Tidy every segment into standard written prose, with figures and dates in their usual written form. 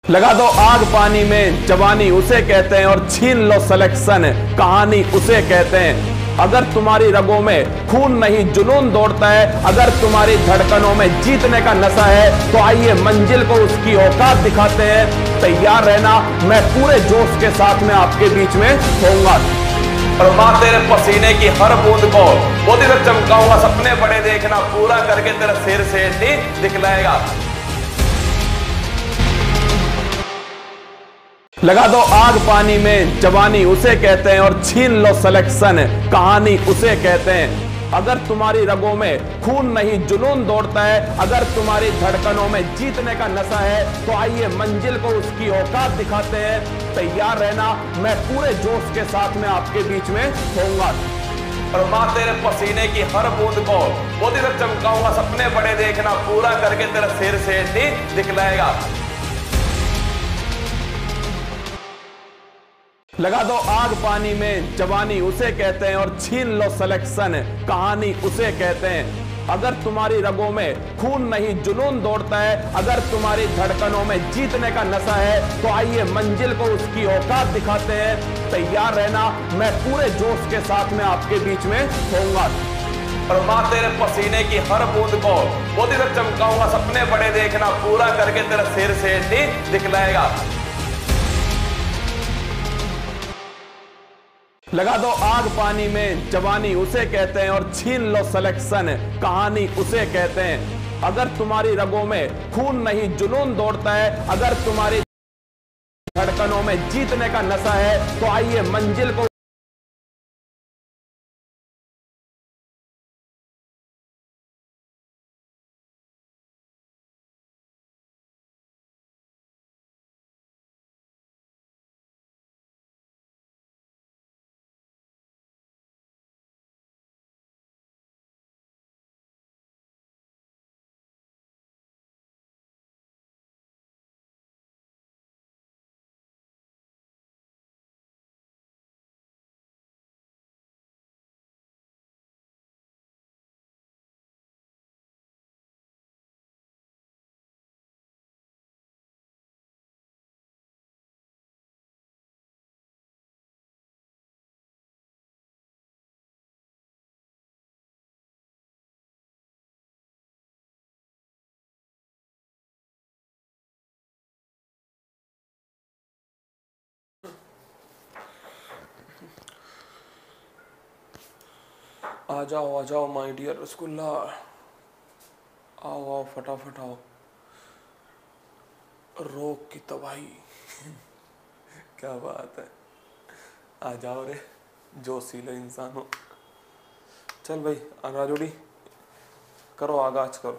लगा दो आग पानी में, जवानी उसे कहते हैं, और छीन लो सिलेक्शन, कहानी उसे कहते हैं। अगर तुम्हारी रगों में खून नहीं जुनून दौड़ता है, अगर तुम्हारी धड़कनों में जीतने का नशा है, तो आइए मंजिल को उसकी औकात दिखाते हैं। तैयार रहना, मैं पूरे जोश के साथ में आपके बीच में होऊंगा, और मां तेरे पसीने की हर बूंद को मोती तक चमकाऊंगा। सपने बड़े देखना, पूरा करके तेरा सिर से दिखलाएगा। लगा दो आग पानी में, जवानी उसे कहते हैं, और छीन लो सिलेक्शन, कहानी उसे कहते हैं। अगर तुम्हारी रगों में खून नहीं जुनून दौड़ता है, अगर तुम्हारी धड़कनों में जीतने का नशा है, तो आइए मंजिल को उसकी औकात दिखाते हैं। तैयार रहना, मैं पूरे जोश के साथ में आपके बीच में होऊंगा, और मां तेरे पसीने की हर बूंद को मोती तक चमकाऊंगा। सपने बड़े देखना, पूरा करके तेरा सिर से दिखलाएगा। लगा दो आग पानी में, जवानी उसे कहते हैं, और छीन लो सिलेक्शन, कहानी उसे कहते हैं। अगर तुम्हारी रगों में खून नहीं जुनून दौड़ता है, अगर तुम्हारी धड़कनों में जीतने का नशा है, तो आइए मंजिल को उसकी औकात दिखाते हैं। तैयार रहना, मैं पूरे जोश के साथ में आपके बीच में होऊंगा, और मां तेरे पसीने की हर बूंद को मोती तक चमकाऊंगा। सपने बड़े देखना, पूरा करके तेरा सिर से दिखलाएगा। लगा दो आग पानी में, जवानी उसे कहते हैं, और छीन लो सिलेक्शन, कहानी उसे कहते हैं। अगर तुम्हारी रगों में खून नहीं जुनून दौड़ता है, अगर तुम्हारी धड़कनों में जीतने का नशा है, तो आइए मंजिल को आ जाओ माय डियर रसगुल्ला, आओ आओ फटाफट आओ। रोग की तबाही क्या बात है, आ जाओ रे जोशीले इंसान हो। चल भाई आगा जोड़ी करो, आगाज करो।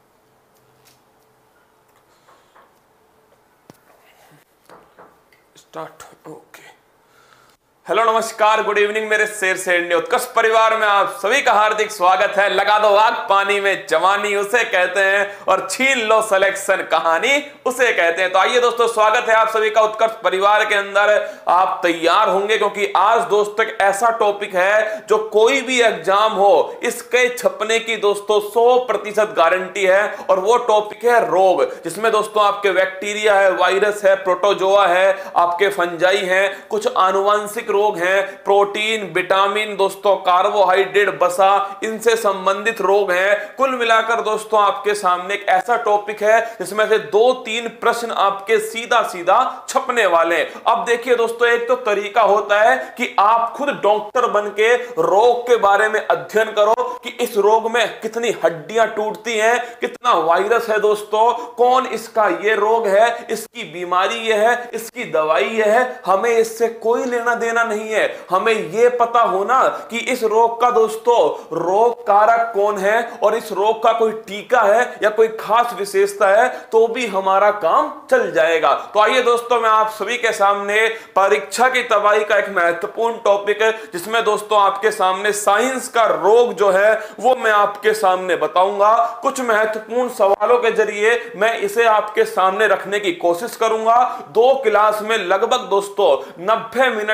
स्टार्ट। ओके, हेलो नमस्कार गुड इवनिंग मेरे शेर से उत्कर्ष परिवार में आप सभी का हार्दिक स्वागत है। लगा दो आग पानी में, जवानी उसे कहते हैं, और छीन लो सिलेक्शन, कहानी उसे कहते हैं। तो आइए दोस्तों, स्वागत है आप सभी का उत्कर्ष परिवार के अंदर। आप तैयार होंगे, क्योंकि आज दोस्तों एक ऐसा टॉपिक है जो कोई भी एग्जाम हो इसके छपने की दोस्तों 100% गारंटी है, और वो टॉपिक है रोग, जिसमें दोस्तों आपके बैक्टीरिया है, वायरस है, प्रोटोजोआ है, आपके फंजाई हैं, कुछ आनुवंशिक रोग हैं, प्रोटीन, विटामिन दोस्तों, कार्बोहाइड्रेट, वसा, इनसे संबंधित रोग हैं। कुल मिलाकर दोस्तों आपके सामने एक ऐसा टॉपिक है जिसमें से 2-3 प्रश्न आपके सीधा सीधा छपने वाले हैं। अब देखिए दोस्तों, एक तो तरीका होता है कि आप खुद डॉक्टर बन के रोग के बारे में अध्ययन करो कि इस रोग में कितनी हड्डियां टूटती हैं, कितना वायरस है दोस्तों, कौन इसका ये रोग है, इसकी बीमारी ये है, इसकी दवाई ये है। हमें इससे कोई लेना देना नहीं है, हमें यह पता होना कि इस रोग का दोस्तों रोग कारक कौन है, और इस रोग का कोई टीका है या कोई खास विशेषता है, तो भी हमारा काम चल जाएगा। तो आइए दोस्तों, मैं आप सभी के सामने परीक्षा की तबाही का एक महत्वपूर्ण टॉपिक है, जिसमें दोस्तों आपके सामने साइंस का रोग जो है वो मैं आपके सामने बताऊंगा। कुछ महत्वपूर्ण सवालों के जरिए मैं इसे आपके सामने रखने की कोशिश करूंगा। 2 क्लास में लगभग दोस्तों 90 मिनट के अंदर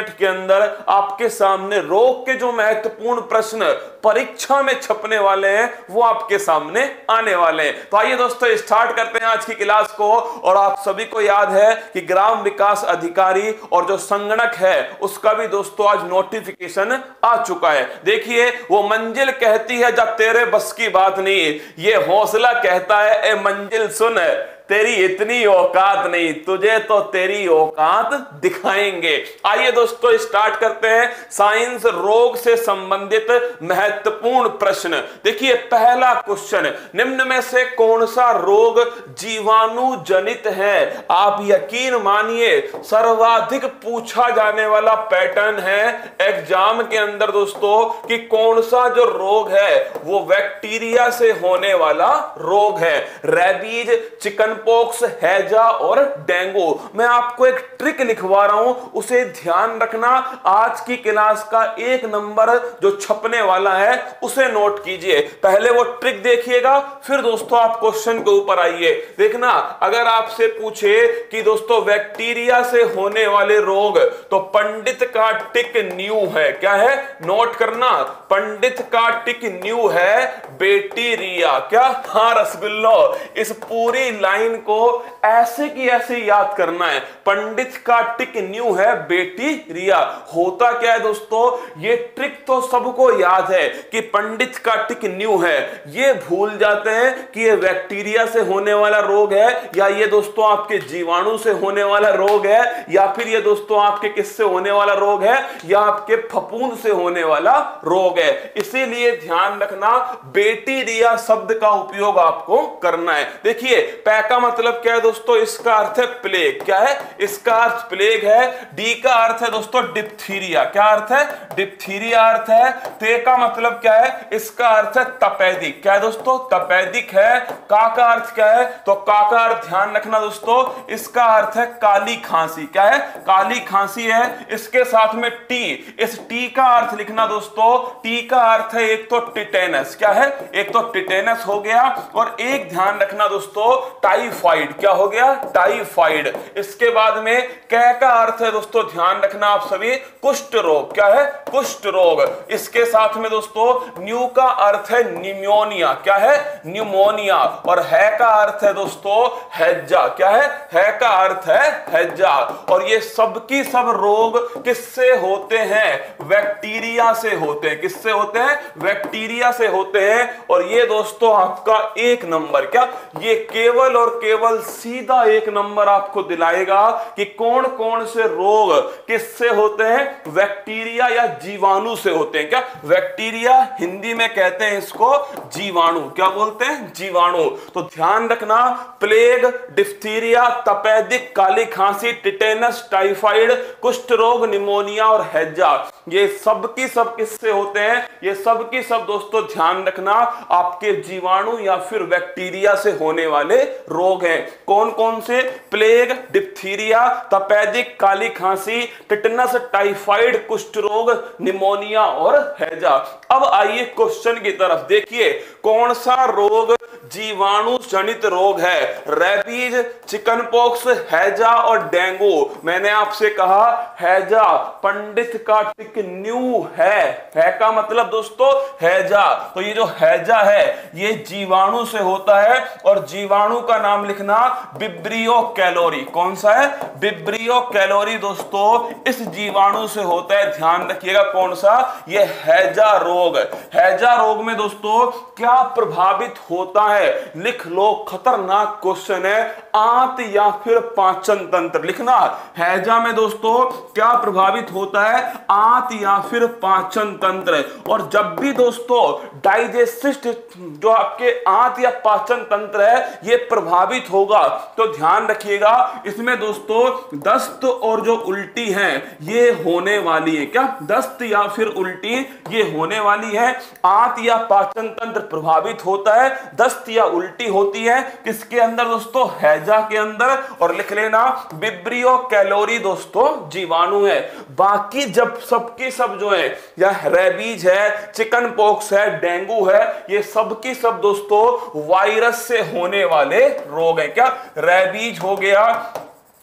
अंदर आपके सामने रोग के जो महत्वपूर्ण प्रश्न परीक्षा में छपने वाले हैं वो आपके सामने आने वाले हैं। तो आइए दोस्तों स्टार्ट करते हैं आज की क्लास को। और आप सभी को याद है कि ग्राम विकास अधिकारी और जो संगणक है उसका भी दोस्तों आज नोटिफिकेशन आ चुका है। देखिए वो मंजिल कहती है जब तेरे बस की बात नहीं, ये हौसला कहता है ए मंजिल सुन, तेरी इतनी औकात नहीं, तुझे तो तेरी औकात दिखाएंगे। आइए दोस्तों स्टार्ट करते हैं साइंस रोग से संबंधित महत्वपूर्ण प्रश्न। देखिए पहला क्वेश्चन, निम्न में से कौन सा रोग जीवाणु जनित है? आप यकीन मानिए सर्वाधिक पूछा जाने वाला पैटर्न है एग्जाम के अंदर दोस्तों कि कौन सा जो रोग है वो बैक्टीरिया से होने वाला रोग है। रेबीज, चिकन पॉक्स, हैजा और डेंगू। मैं आपको एक ट्रिक लिखवा रहा हूं, उसे ध्यान रखना। आज की क्लास का 1 नंबर जो छपने वाला है उसे नोट कीजिए। पहले वो ट्रिक देखिएगा फिर दोस्तों आप क्वेश्चन के ऊपर आइए। देखना अगर आपसे पूछे कि दोस्तों बैक्टीरिया से होने वाले रोग, तो पंडित का टिक न्यू है। क्या है? नोट करना, पंडित का टिक न्यू है बैक्टीरिया। क्या? हाँ रसगुल्लो। इस पूरी लाइन को ऐसे की ऐसे याद करना है। पंडित का टिक न्यू है बैक्टीरिया। होता क्या है दोस्तों, ये ट्रिक तो सबको याद है कि पंडित का टिक न्यू है, ये भूल जाते हैं कि ये बैक्टीरिया से होने वाला रोग है या ये दोस्तों आपके जीवाणु से होने वाला रोग है या फिर ये दोस्तों आपके किससे होने वाला रोग है या आपके फफूंद से होने वाला रोग है। इसीलिए ध्यान रखना बैक्टीरिया शब्द का उपयोग आपको करना है। देखिए पैका मतलब क्या है दोस्तों, इसका अर्थ है प्लेग। क्या है? इसका अर्थ प्लेग है। डी का अर्थ है दोस्तों डिप्थीरिया। क्या अर्थ है? डिप्थीरिया अर्थ है। ते का मतलब क्या है? इसका अर्थ है तपेदिक। क्या है दोस्तों? तपेदिक है। का अर्थ क्या है? तो का अर्थ ध्यान रखना दोस्तों, इसका अर्थ है काली खांसी। क्या है? काली खांसी है। इसके साथ में टी, इस टी का अर्थ लिखना दोस्तों, टी का अर्थ है एक तो टिटेनस। क्या है? एक तो टिटेनस हो गया और एक ध्यान रखना दोस्तों टाइफाइड। क्या हो गया? टाइफाइड। इसके बाद में कै का अर्थ है दोस्तों, ध्यान रखना आप सभी, कुष्ठ रोग। क्या है? कुष्ठ रोग। इसके साथ में दोस्तों न्यू का अर्थ है निमोनिया। क्या है? न्यूमोनिया। और है का अर्थ है दोस्तों हैजा। क्या है का अर्थ है हैजा। और ये सब की सब रोग किससे होते हैं? बैक्टीरिया से होते हैं। किससे होते हैं? बैक्टीरिया से होते हैं। और ये दोस्तों आपका 1 नंबर, क्या ये केवल और केवल सीधा 1 नंबर आपको दिलाएगा कि कौन कौन से रोग किससे होते हैं? बैक्टीरिया या जीवाणु से होते हैं। क्या? बैक्टीरिया, हिंदी में कहते हैं इसको जीवाणु। क्या बोलते हैं? जीवाणु। तो ध्यान रखना प्लेग, डिप्थीरिया, तपेदिक, काली खांसी, टिटेनस, टाइफाइड, कुष्ठ रोग, निमोनिया और हैजा, ये सब की सब किससे होते हैं? ये सब की सब दोस्तों ध्यान रखना आपके जीवाणु या फिर बैक्टीरिया से होने वाले रोग हैं। कौन कौन से? प्लेग, डिप्थीरिया, तपेदिक, काली खांसी, टिटनस, टाइफाइड, कुष्ठ रोग, निमोनिया और हैजा। अब आइए क्वेश्चन की तरफ। देखिए कौन सा रोग जीवाणु जनित रोग है? रेबीज, चिकन पॉक्स, हैजा और डेंगू। मैंने आपसे कहा हैजा पंडित का टिक न्यू है का मतलब दोस्तों हैजा। तो ये जो हैजा है ये जीवाणु से होता है और जीवाणु का नाम लिखना विब्रियो कैलोरी। कौन सा है? विब्रियो कैलोरी दोस्तों इस जीवाणु से होता है। ध्यान रखिएगा कौन सा? ये हैजा रोग। हैजा रोग में दोस्तों क्या प्रभावित होता है? लिख लो, खतरनाक क्वेश्चन है। आंत या फिर पाचन तंत्र लिखना। हैजा में दोस्तों क्या प्रभावित होता है? आंत या फिर पाचन तंत्र। और जब भी दोस्तों डाइजेस्टिव जो आपके आंत या पाचन तंत्र है ये प्रभावित होगा तो ध्यान रखिएगा इसमें दोस्तों दस्त और जो उल्टी है ये होने वाली है। क्या? दस्त या फिर उल्टी ये होने वाली है। आंत या पाचन तंत्र प्रभावित होता है, दस्त या उल्टी होती है। किसके अंदर दोस्तों? हैजा के अंदर। और लिख लेना विब्रियो कैलोरी दोस्तों जीवाणु है। बाकी जब सबकी सब जो है या रेबीज है, चिकन पॉक्स है, डेंगू है, ये सब की सब दोस्तों वायरस से होने वाले रोग हैं। क्या? रेबीज हो गया,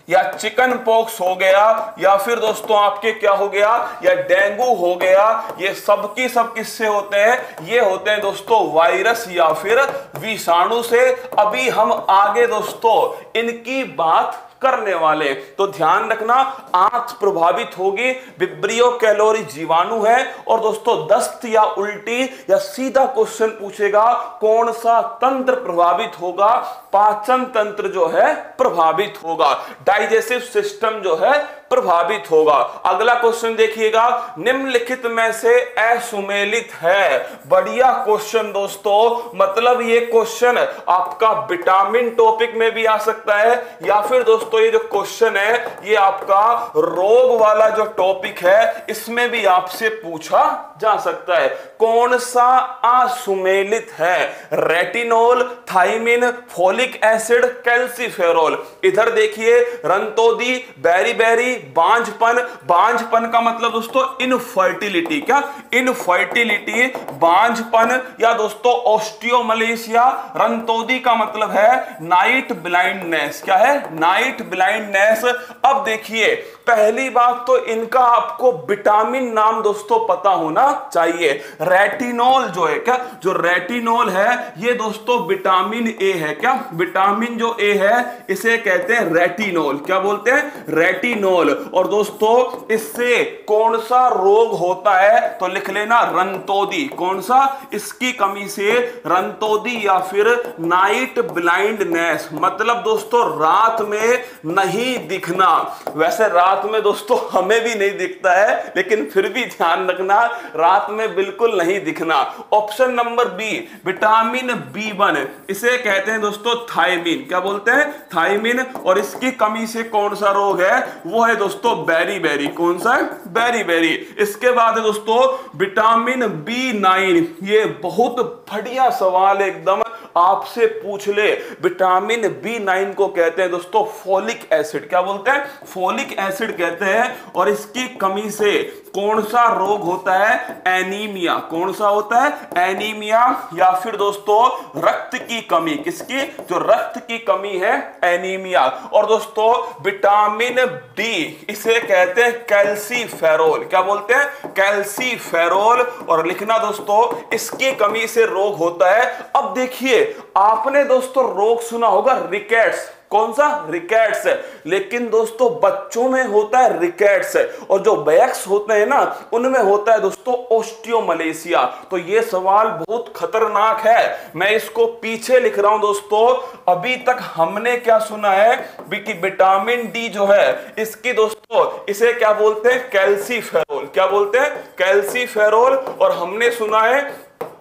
या चिकन पॉक्स हो गया, या फिर दोस्तों आपके क्या हो गया, या डेंगू हो गया, ये सब की सब किससे होते हैं, ये होते हैं दोस्तों वायरस या फिर विषाणु से। अभी हम आगे दोस्तों इनकी बात करने वाले, तो ध्यान रखना आंत प्रभावित होगी, विब्रियो कैलोरी जीवाणु है, और दोस्तों दस्त या उल्टी, या सीधा क्वेश्चन पूछेगा कौन सा तंत्र प्रभावित होगा, पाचन तंत्र जो है प्रभावित होगा, डाइजेस्टिव सिस्टम जो है प्रभावित होगा। अगला क्वेश्चन देखिएगा, निम्नलिखित में से असुमेलित है। बढ़िया क्वेश्चन दोस्तों, मतलब ये क्वेश्चन आपका विटामिन टॉपिक में भी आ सकता है, या फिर दोस्तों ये जो क्वेश्चन है ये आपका रोग वाला जो टॉपिक है इसमें भी आपसे पूछा जा सकता है। कौन सा असुमेलित है, retinol, thiamine, folic acid, calciferol. इधर देखिए रंतोदी, बेरी, बांझपन। बांझपन का मतलब दोस्तों इनफर्टिलिटी, क्या इनफर्टिलिटी, बांझपन, या दोस्तों ऑस्टियोमलेशिया। रंतोदी का मतलब है नाइट ब्लाइंडनेस, क्या है, नाइट ब्लाइंडनेस। अब देखिए पहली बात तो इनका आपको विटामिन नाम दोस्तों पता होना चाहिए। रेटिनोल जो है, क्या जो रेटिनोल है ये दोस्तों विटामिन ए है, क्या विटामिन जो ए है इसे कहते हैं रेटिनोल, क्या बोलते हैं, रेटिनोल। और दोस्तों इससे कौन सा रोग होता है, तो लिख लेना रंतोदी। कौन सा, इसकी कमी से रंतोदी या फिर नाइट ब्लाइंडनेस, मतलब दोस्तों रात में नहीं दिखना। वैसे रात में दोस्तों हमें भी नहीं दिखता है, लेकिन फिर भी ध्यान रखना रात में बिल्कुल नहीं दिखना। Option number B, vitamin B1, इसे कहते हैं दोस्तों थायमिन, क्या बोलते हैं, थायमिन। और इसकी कमी से कौन सा रोग है, वो है दोस्तों बेरी। कौन सा है, बेरी। इसके बाद है दोस्तों विटामिन B9। ये बहुत बढ़िया सवाल एकदम आपसे पूछ ले। विटामिन B9 को कहते हैं दोस्तों फोलिक एसिड, क्या बोलते हैं, फोलिक एसिड कहते हैं। और इसकी कमी से कौन सा रोग होता है, एनीमिया। कौन सा होता है, एनीमिया, या फिर दोस्तों रक्त की कमी। किसकी, जो रक्त की कमी है, एनीमिया। और दोस्तों विटामिन D, इसे कहते हैं कैल्सीफेरोल, क्या बोलते हैं, कैल्सीफेरोल। और लिखना दोस्तों इसकी कमी से रोग होता है। अब देखिए आपने दोस्तों रोग सुना होगा रिकेट्स, कौन सा, रिकेट्स। लेकिन दोस्तों बच्चों में होता है रिकेट्स, और जो वयस्क होते हैं ना उनमें होता है दोस्तों ऑस्टियोमलेशिया। तो ये सवाल बहुत खतरनाक है, मैं इसको पीछे लिख रहा हूं दोस्तों। अभी तक हमने क्या सुना है कि विटामिन D जो है इसकी दोस्तों इसे क्या बोलते हैं, कैल्सीफेरोल, क्या बोलते हैं, कैल्सीफेरोल। और हमने सुना है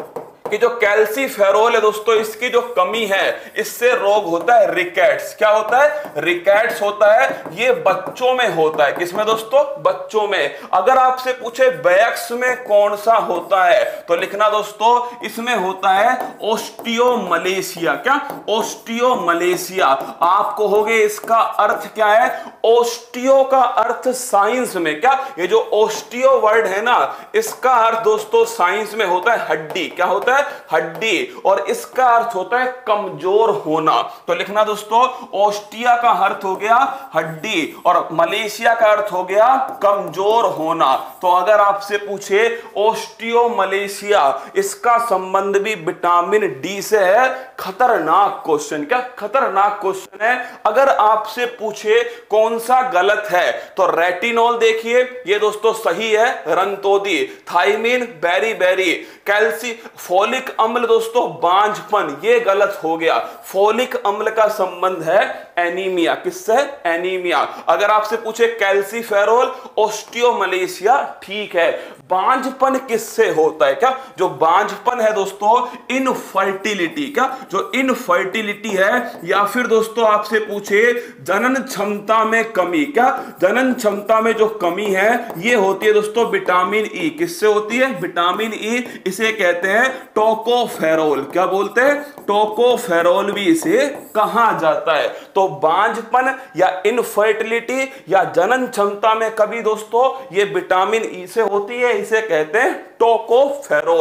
कि जो कैल्सीफेरोल है दोस्तों इसकी जो कमी है इससे रोग होता है रिकेट्स। क्या होता है, रिकेट्स होता है। ये बच्चों में होता है, किसमें दोस्तों, बच्चों में। अगर आपसे पूछे वयस्क में कौन सा होता है, तो लिखना दोस्तों इसमें होता है ऑस्टियोमलेशिया, क्या, ऑस्टियोमलेशिया। आप कहोगे इसका अर्थ क्या है, ऑस्टियो का अर्थ साइंस में, क्या ये जो ऑस्टियो वर्ड है ना इसका अर्थ दोस्तों साइंस में होता है हड्डी, क्या होता है, हड्डी। और इसका अर्थ होता है कमजोर होना। तो लिखना दोस्तों ऑस्टिया का अर्थ हो गया हड्डी, और मलेशिया का अर्थ हो गया कमजोर होना। तो अगर आपसे पूछे ऑस्टियोमलेशिया, इसका संबंध भी विटामिन D से है। खतरनाक क्वेश्चन, क्या खतरनाक क्वेश्चन है। अगर आपसे पूछे कौन सा गलत है, तो रेटिनोल देखिए ये दोस्तों सही है, रंतोदी, थाइमिन, बेरी, कैल्सी, फोलिक अम्ल दोस्तों बांझपन, ये गलत हो गया। फोलिक अम्ल का संबंध है एनीमिया, किससे, एनीमिया। अगर आपसे पूछे कैल्सीफेरोल, ऑस्टियोमलेशिया, ठीक है। बांझपन किससे होता है, क्या जो बांझपन है दोस्तों इनफर्टिलिटी, क्या जो इनफर्टिलिटी है। या फिर दोस्तों आपसे पूछे जनन क्षमता में कमी, क्या जनन क्षमता में जो कमी है ये होती है दोस्तों विटामिन E। किससे होती है, विटामिन E, इसे कहते हैं टोकोफेरोल, क्या बोलते हैं, टोकोफेरोल भी इसे कहा जाता है। तो बांझपन या इनफर्टिलिटी या जनन क्षमता में कमी दोस्तों ये विटामिन E से होती है, इसे कहते हैं टोकोफेरोल।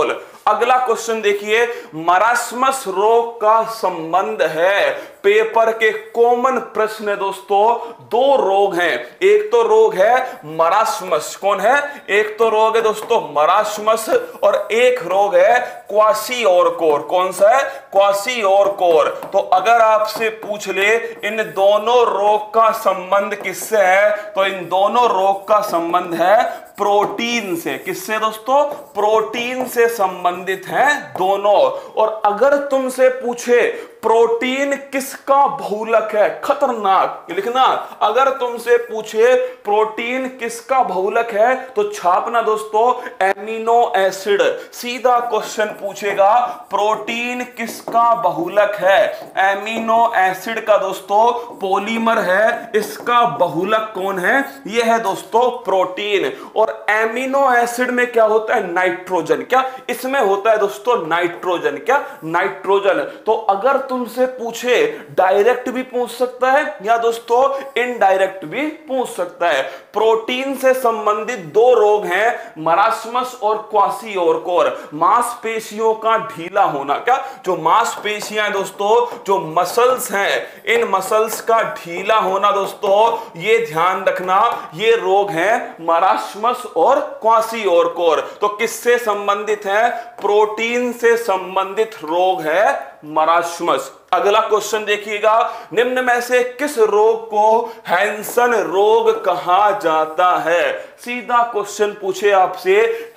अगला क्वेश्चन देखिए, मरास्मस रोग का संबंध है, पेपर के कॉमन प्रश्न है दोस्तों। दो रोग हैं, एक तो रोग है मरास्मस, कौन है, एक तो रोग है दोस्तों मरास्मस और एक रोग है क्वाशियोरकोर। कौन सा है, क्वाशियोरकोर। तो अगर आपसे पूछ ले इन दोनों रोग का संबंध किससे है, तो इन दोनों रोग का संबंध है प्रोटीन से। किससे दोस्तों, प्रोटीन से संबंधित हैं दोनों। और अगर तुमसे पूछे प्रोटीन किसका बहुलक है, खतरनाक लिखना, अगर तुमसे पूछे प्रोटीन किसका बहुलक है तो छापना दोस्तों एमिनो एसिड। सीधा क्वेश्चन पूछेगा प्रोटीन किसका बहुलक है, एमिनो एसिड का दोस्तों पॉलीमर है, इसका बहुलक कौन है, यह है दोस्तों प्रोटीन। और एमिनो एसिड में क्या होता है, नाइट्रोजन। क्या इसमें होता है दोस्तों नाइट्रोजन, क्या नाइट्रोजन। तो अगर तुमसे पूछे डायरेक्ट भी पूछ सकता है या दोस्तों इनडायरेक्ट भी पूछ सकता है। प्रोटीन से संबंधित दो रोग हैं, मरास्मस और क्वाशियोरकोर। मांसपेशियों का ढीला होना, क्या जो मांसपेशियां दोस्तों, जो मसल्स हैं, इन मसल्स का ढीला होना दोस्तों, ये ध्यान रखना, ये रोग हैं मरास्मस और क्वाशियोरकोर। तो किससे संबंधित है, प्रोटीन से संबंधित रोग है मरास्मस। अगला क्वेश्चन देखिएगा, निम्न में से किस रोग को हैंसन रोग कहा जाता है। सीधा क्वेश्चन पूछे आपसे,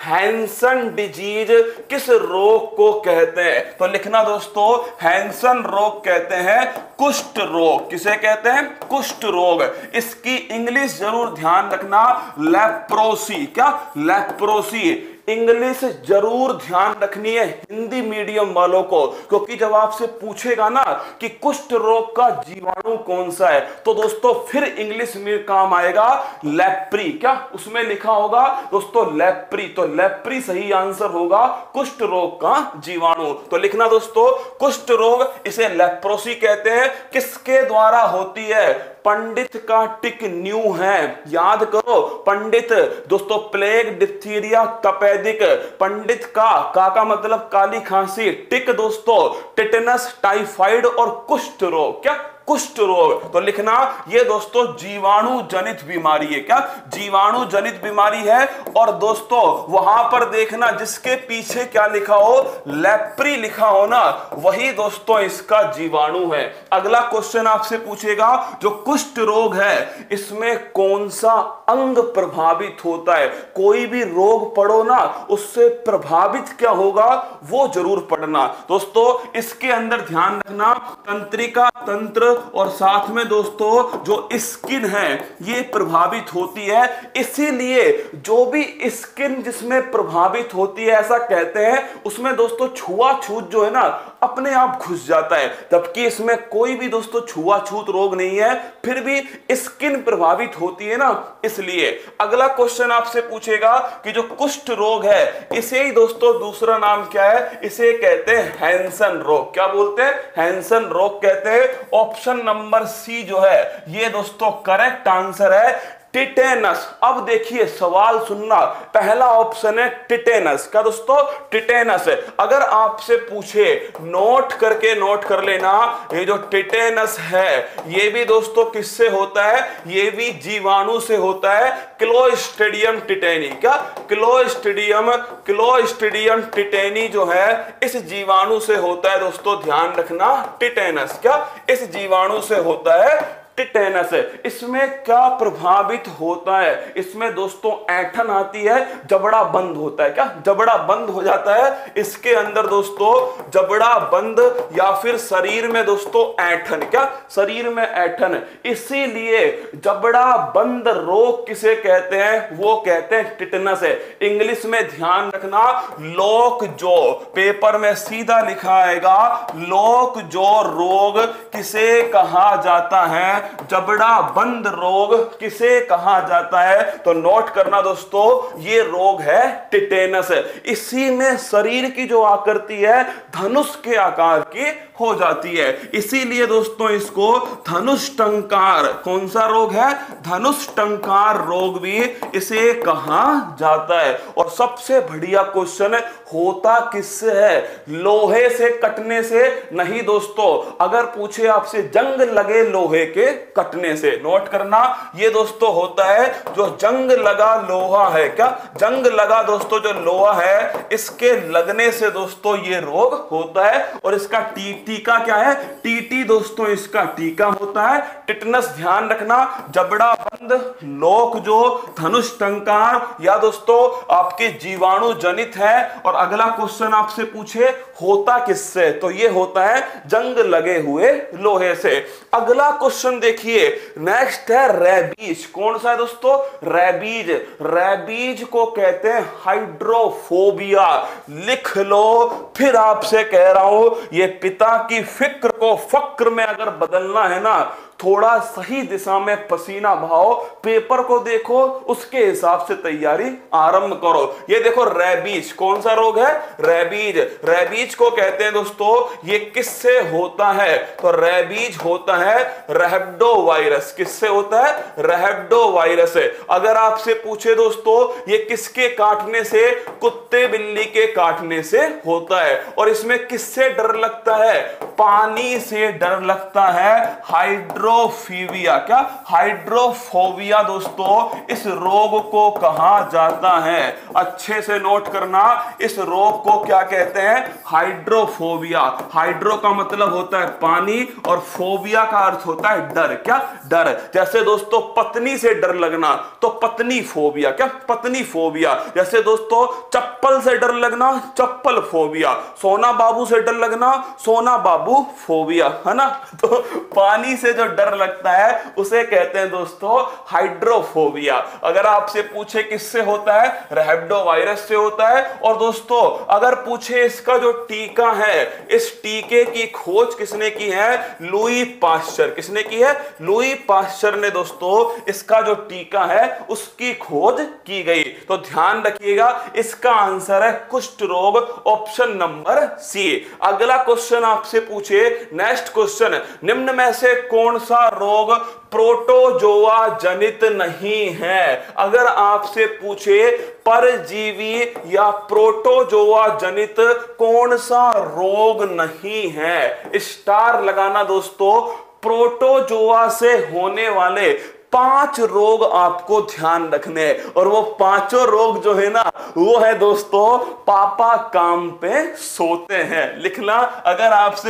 हैंसन डिजीज किस रोग को कहते हैं, तो लिखना दोस्तों हैंसन रोग कहते हैं कुष्ठ रोग। किसे कहते हैं, कुष्ठ रोग। इसकी इंग्लिश जरूर ध्यान रखना, लेप्रोसी। क्या, लेप्रोसी। इंग्लिश जरूर ध्यान रखनी है हिंदी मीडियम वालों को, क्योंकि जब आपसे पूछेगा ना कि कुष्ठ रोग का जीवाणु कौन सा है, तो दोस्तों फिर इंग्लिश में काम आएगा लेप्री। क्या उसमें लिखा होगा दोस्तों लेप्री, तो लेप्री सही आंसर होगा कुष्ठ रोग का जीवाणु। तो लिखना दोस्तों कुष्ठ रोग, इसे लेप्रोसी कहते हैं। किसके द्वारा होती है, पंडित का टिक न्यू है, याद करो पंडित दोस्तों, प्लेग, डिप्थीरिया, तपेदिक। पंडित का मतलब काली खांसी, टिक दोस्तों टिटनस, टाइफाइड और कुष्ठ रोग। क्या, कुष्ठ रोग। तो लिखना ये दोस्तों जीवाणु जनित बीमारी है। क्या, जीवाणु जनित बीमारी है। और दोस्तों वहां पर देखना जिसके पीछे क्या लिखा हो, लेप्री लिखा हो ना, वही दोस्तों इसका जीवाणु है। अगला क्वेश्चन आपसे पूछेगा, जो कुष्ठ रोग है इसमें कौन सा अंग प्रभावित होता है। कोई भी रोग पढ़ो ना, उससे प्रभावित क्या होगा वो जरूर पढ़ना दोस्तों। इसके अंदर ध्यान रखना तंत्रिका तंत्र और साथ में दोस्तों जो स्किन है ये प्रभावित होती है। इसीलिए जो भी स्किन जिसमें प्रभावित होती है, ऐसा कहते हैं उसमें दोस्तों छुआछूत जो है ना अपने आप घुस जाता है, जबकि इसमें कोई भी दोस्तों छुआछूत रोग नहीं है, फिर भी स्किन प्रभावित होती है ना, इसलिए। अगला क्वेश्चन आपसे पूछेगा कि जो कुष्ठ रोग है इसे ही दोस्तों दूसरा नाम क्या है, इसे कहते हैं हैंसन रोग। क्या बोलते हैं, हैंसन रोग कहते हैं। ऑप्शन नंबर सी जो है ये दोस्तों करेक्ट आंसर है, टिटेनस। अब देखिए सवाल सुनना, पहला ऑप्शन है टिटेनस। क्या दोस्तों, टिटेनस। अगर आपसे पूछे नोट कर लेना, ये जो टिटेनस है ये भी दोस्तों किससे होता है, ये भी जीवाणु से होता है, क्लोस्ट्रिडियम टिटेनी। क्या, क्लोस्ट्रिडियम टिटेनी जो है इस जीवाणु से होता है दोस्तों, ध्यान रखना टिटेनस। क्या, इस जीवाणु से होता है टिटेनस। इसमें क्या प्रभावित होता है, इसमें दोस्तों ऐंठन आती है, जबड़ा बंद होता है। क्या, जबड़ा बंद हो जाता है इसके अंदर दोस्तों, जबड़ा बंद या फिर शरीर में दोस्तों ऐंठन। क्या, शरीर में ऐंठन। इसीलिए जबड़ा बंद रोग किसे कहते हैं, वो कहते हैं टिटेनस है। इंग्लिश में ध्यान रखना लॉक जॉ, पेपर में सीधा लिखा आएगा लॉक जॉ रोग किसे कहा जाता है, जबड़ा बंद रोग किसे कहा जाता है? तो नोट करना दोस्तों, ये रोग है टिटेनस। इसी में शरीर की जो आकृति है धनुष के आकार की हो जाती है, इसीलिए दोस्तों इसको धनुष टंकार, कौन सा रोग है? धनुष टंकार रोग भी इसे कहा जाता है। और सबसे बढ़िया क्वेश्चन है, होता किससे है? लोहे से कटने से नहीं दोस्तों, अगर पूछे आपसे जंग लगे लोहे के कटने से, नोट करना ये दोस्तों होता है जो जंग लगा लोहा है, क्या जंग लगा दोस्तों जो लोहा है इसके लगने से दोस्तों ये रोग होता है। और इसका टीका क्या है? टीटी दोस्तों इसका टीका होता है। टिटनस ध्यान रखना, जबड़ा बंद लोक जो धनुष टंकार या दोस्तों आपके जीवाणु जनित है। और अगला क्वेश्चन आपसे पूछे होता किससे, तो ये होता है जंग लगे हुए लोहे से। अगला क्वेश्चन देखिए, नेक्स्ट है रेबीज। कौन सा है दोस्तों? रेबीज। रेबीज को कहते हैं हाइड्रोफोबिया। लिख लो, फिर आपसे कह रहा हूं, ये पिता की फिक्र को फक्र में अगर बदलना है ना, थोड़ा सही दिशा में पसीना बहाओ, पेपर को देखो, उसके हिसाब से तैयारी आरंभ करो। ये देखो रेबीज, कौन सा रोग है? रेबीज। रेबीज को कहते हैं दोस्तों, ये किससे होता है? तो रेबीज होता है रहब्डो वायरस। किससे होता है? रहब्डो वायरस से। अगर आपसे पूछे दोस्तों ये किसके काटने से? कुत्ते बिल्ली के काटने से होता है। और इसमें किससे डर लगता है? पानी से डर लगता है। हाइड्रोफोबिया, क्या हाइड्रोफोबिया दोस्तों इस रोग को कहा जाता है। अच्छे से नोट करना, इस रोग को क्या कहते हैं? हाइड्रोफोबिया। हाइड्रो का मतलब होता है पानी और फोबिया का अर्थ होता है डर। क्या? डर। जैसे दोस्तों पत्नी से डर लगना तो पत्नी फोबिया। क्या? पत्नी फोबिया। जैसे दोस्तों चप्पल से डर लगना, चप्पल फोबिया। सोना बाबू से डर लगना, सोना बाबू फोबिया, है ना। तो पानी से जो डर लगता है उसे कहते हैं दोस्तों हाइड्रोफोबिया। अगर आपसे पूछे किससे होता है? रहब्डो वायरस से होता है। और दोस्तों अगर पूछे इसका जो टीका है, इस टीके की खोज किसने की है? Louis Pasteur. किसने की है? लुई पाश्चर ने दोस्तों इसका जो टीका है उसकी खोज की गई। तो ध्यान रखिएगा, इसका आंसर है कुष्ठ रोग, ऑप्शन नंबर सी। अगला क्वेश्चन आपसे पूछे, नेक्स्ट क्वेश्चन, निम्न में से कौन सा रोग प्रोटोजोआ जनित नहीं है? अगर आपसे पूछे परजीवी या प्रोटोजोआ जनित कौन सा रोग नहीं है, स्टार लगाना दोस्तों। प्रोटोजोआ से होने वाले 5 रोग आपको ध्यान रखने हैं। और वो 5 रोग जो है ना, वो है दोस्तों पापा काम पे सोते हैं। लिखना, अगर आपसे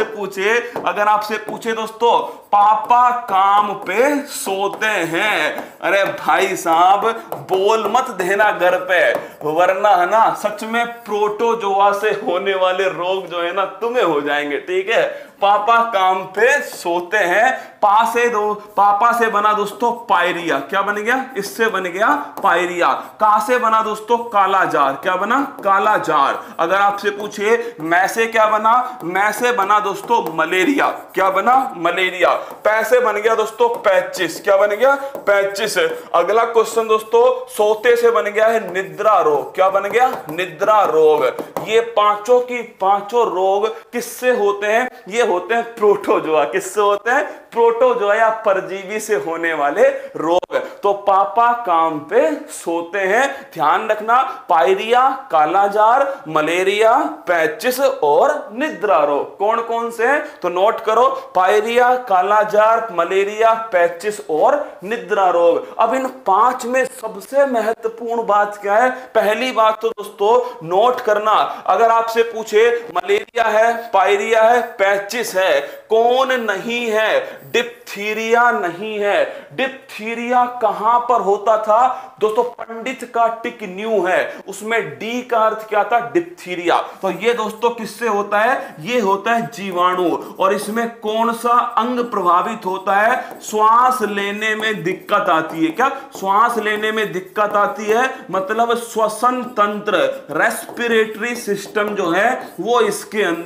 पूछे दोस्तों पापा काम पे सोते हैं, अरे भाई साहब बोल मत देना घर पे, वरना है ना सच में प्रोटोजोआ से होने वाले रोग जो है ना तुम्हें हो जाएंगे। ठीक है, पापा काम पे सोते हैं। पापा से बना दोस्तों पायरिया। क्या बन गया? इससे बन गया पायरिया। का से बना दोस्तों काला जार। क्या बना? काला जार। अगर आपसे पूछे मैं से क्या बना? मैं से बना दोस्तों मलेरिया। क्या बना? मलेरिया। पैसे बन गया दोस्तों पैचिस। क्या बन गया? पैचिस। अगला क्वेश्चन दोस्तों, सोते से बन गया है निद्रा रोग। क्या बन गया? निद्रा रोग। ये पांचों की पांचों रोग किससे होते हैं? ये होते हैं प्रोटोजोआ। किससे होते हैं? प्रोटोजोआ या परजीवी से होने वाले रोग। तो पापा काम पे सोते हैं, ध्यान रखना। पायरिया, कालाजार, मलेरिया, पैचिस और निद्रा रोग कौन कौन से हैं? तो नोट करो, पायरिया, कालाजार, मलेरिया, पैचिस और निद्रा रोग। अब इन 5 में सबसे महत्वपूर्ण बात क्या है? पहली बात तो दोस्तों नोट करना, अगर आपसे पूछे मलेरिया है, पायरिया है, पैचिस है, कौन नहीं है? डिप्थीरिया नहीं है। डिप्थीरिया कहां पर होता था दोस्तों? पंडित का टिक न्यू है, उसमें डी का अर्थ क्या था? डिप्थीरिया। तो ये दोस्तों किससे होता है? ये होता है जीवाणु। और इसमें कौन सा अंग प्रभावित होता है? श्वास लेने में दिक्कत आती है। क्या? श्वास लेने में दिक्कत आती है, मतलब श्वसन तंत्र, रेस्पिरेटरी सिस्टम जो है वो इसके अंदर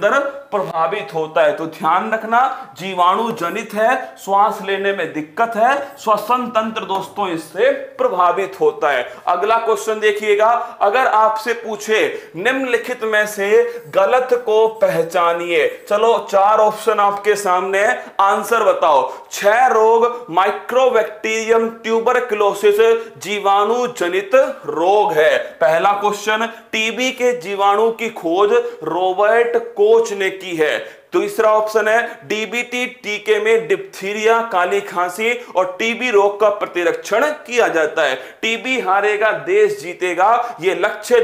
प्रभावित होता है। तो ध्यान रखना, जीवाणु जनित है, श्वास लेने में दिक्कत है, श्वसन तंत्र दोस्तों इससे प्रभावित होता है। अगला क्वेश्चन देखिएगा, अगर आपसे पूछे निम्नलिखित में से गलत को पहचानिए। चलो 4 ऑप्शन आपके सामने, आंसर बताओ। क्षय रोग माइक्रोबैक्टीरियम ट्यूबरकुलोसिस जीवाणु जनित रोग है। पहला क्वेश्चन, टीबी के जीवाणु की खोज रॉबर्ट कोच ने की है। दूसरा ऑप्शन है, डीबीटी टीके में डिप्थीरिया, काली खांसी और टीबी रोग का प्रतिरक्षण किया जाता है। टीबी हारेगा देश जीतेगा, ये लक्ष्य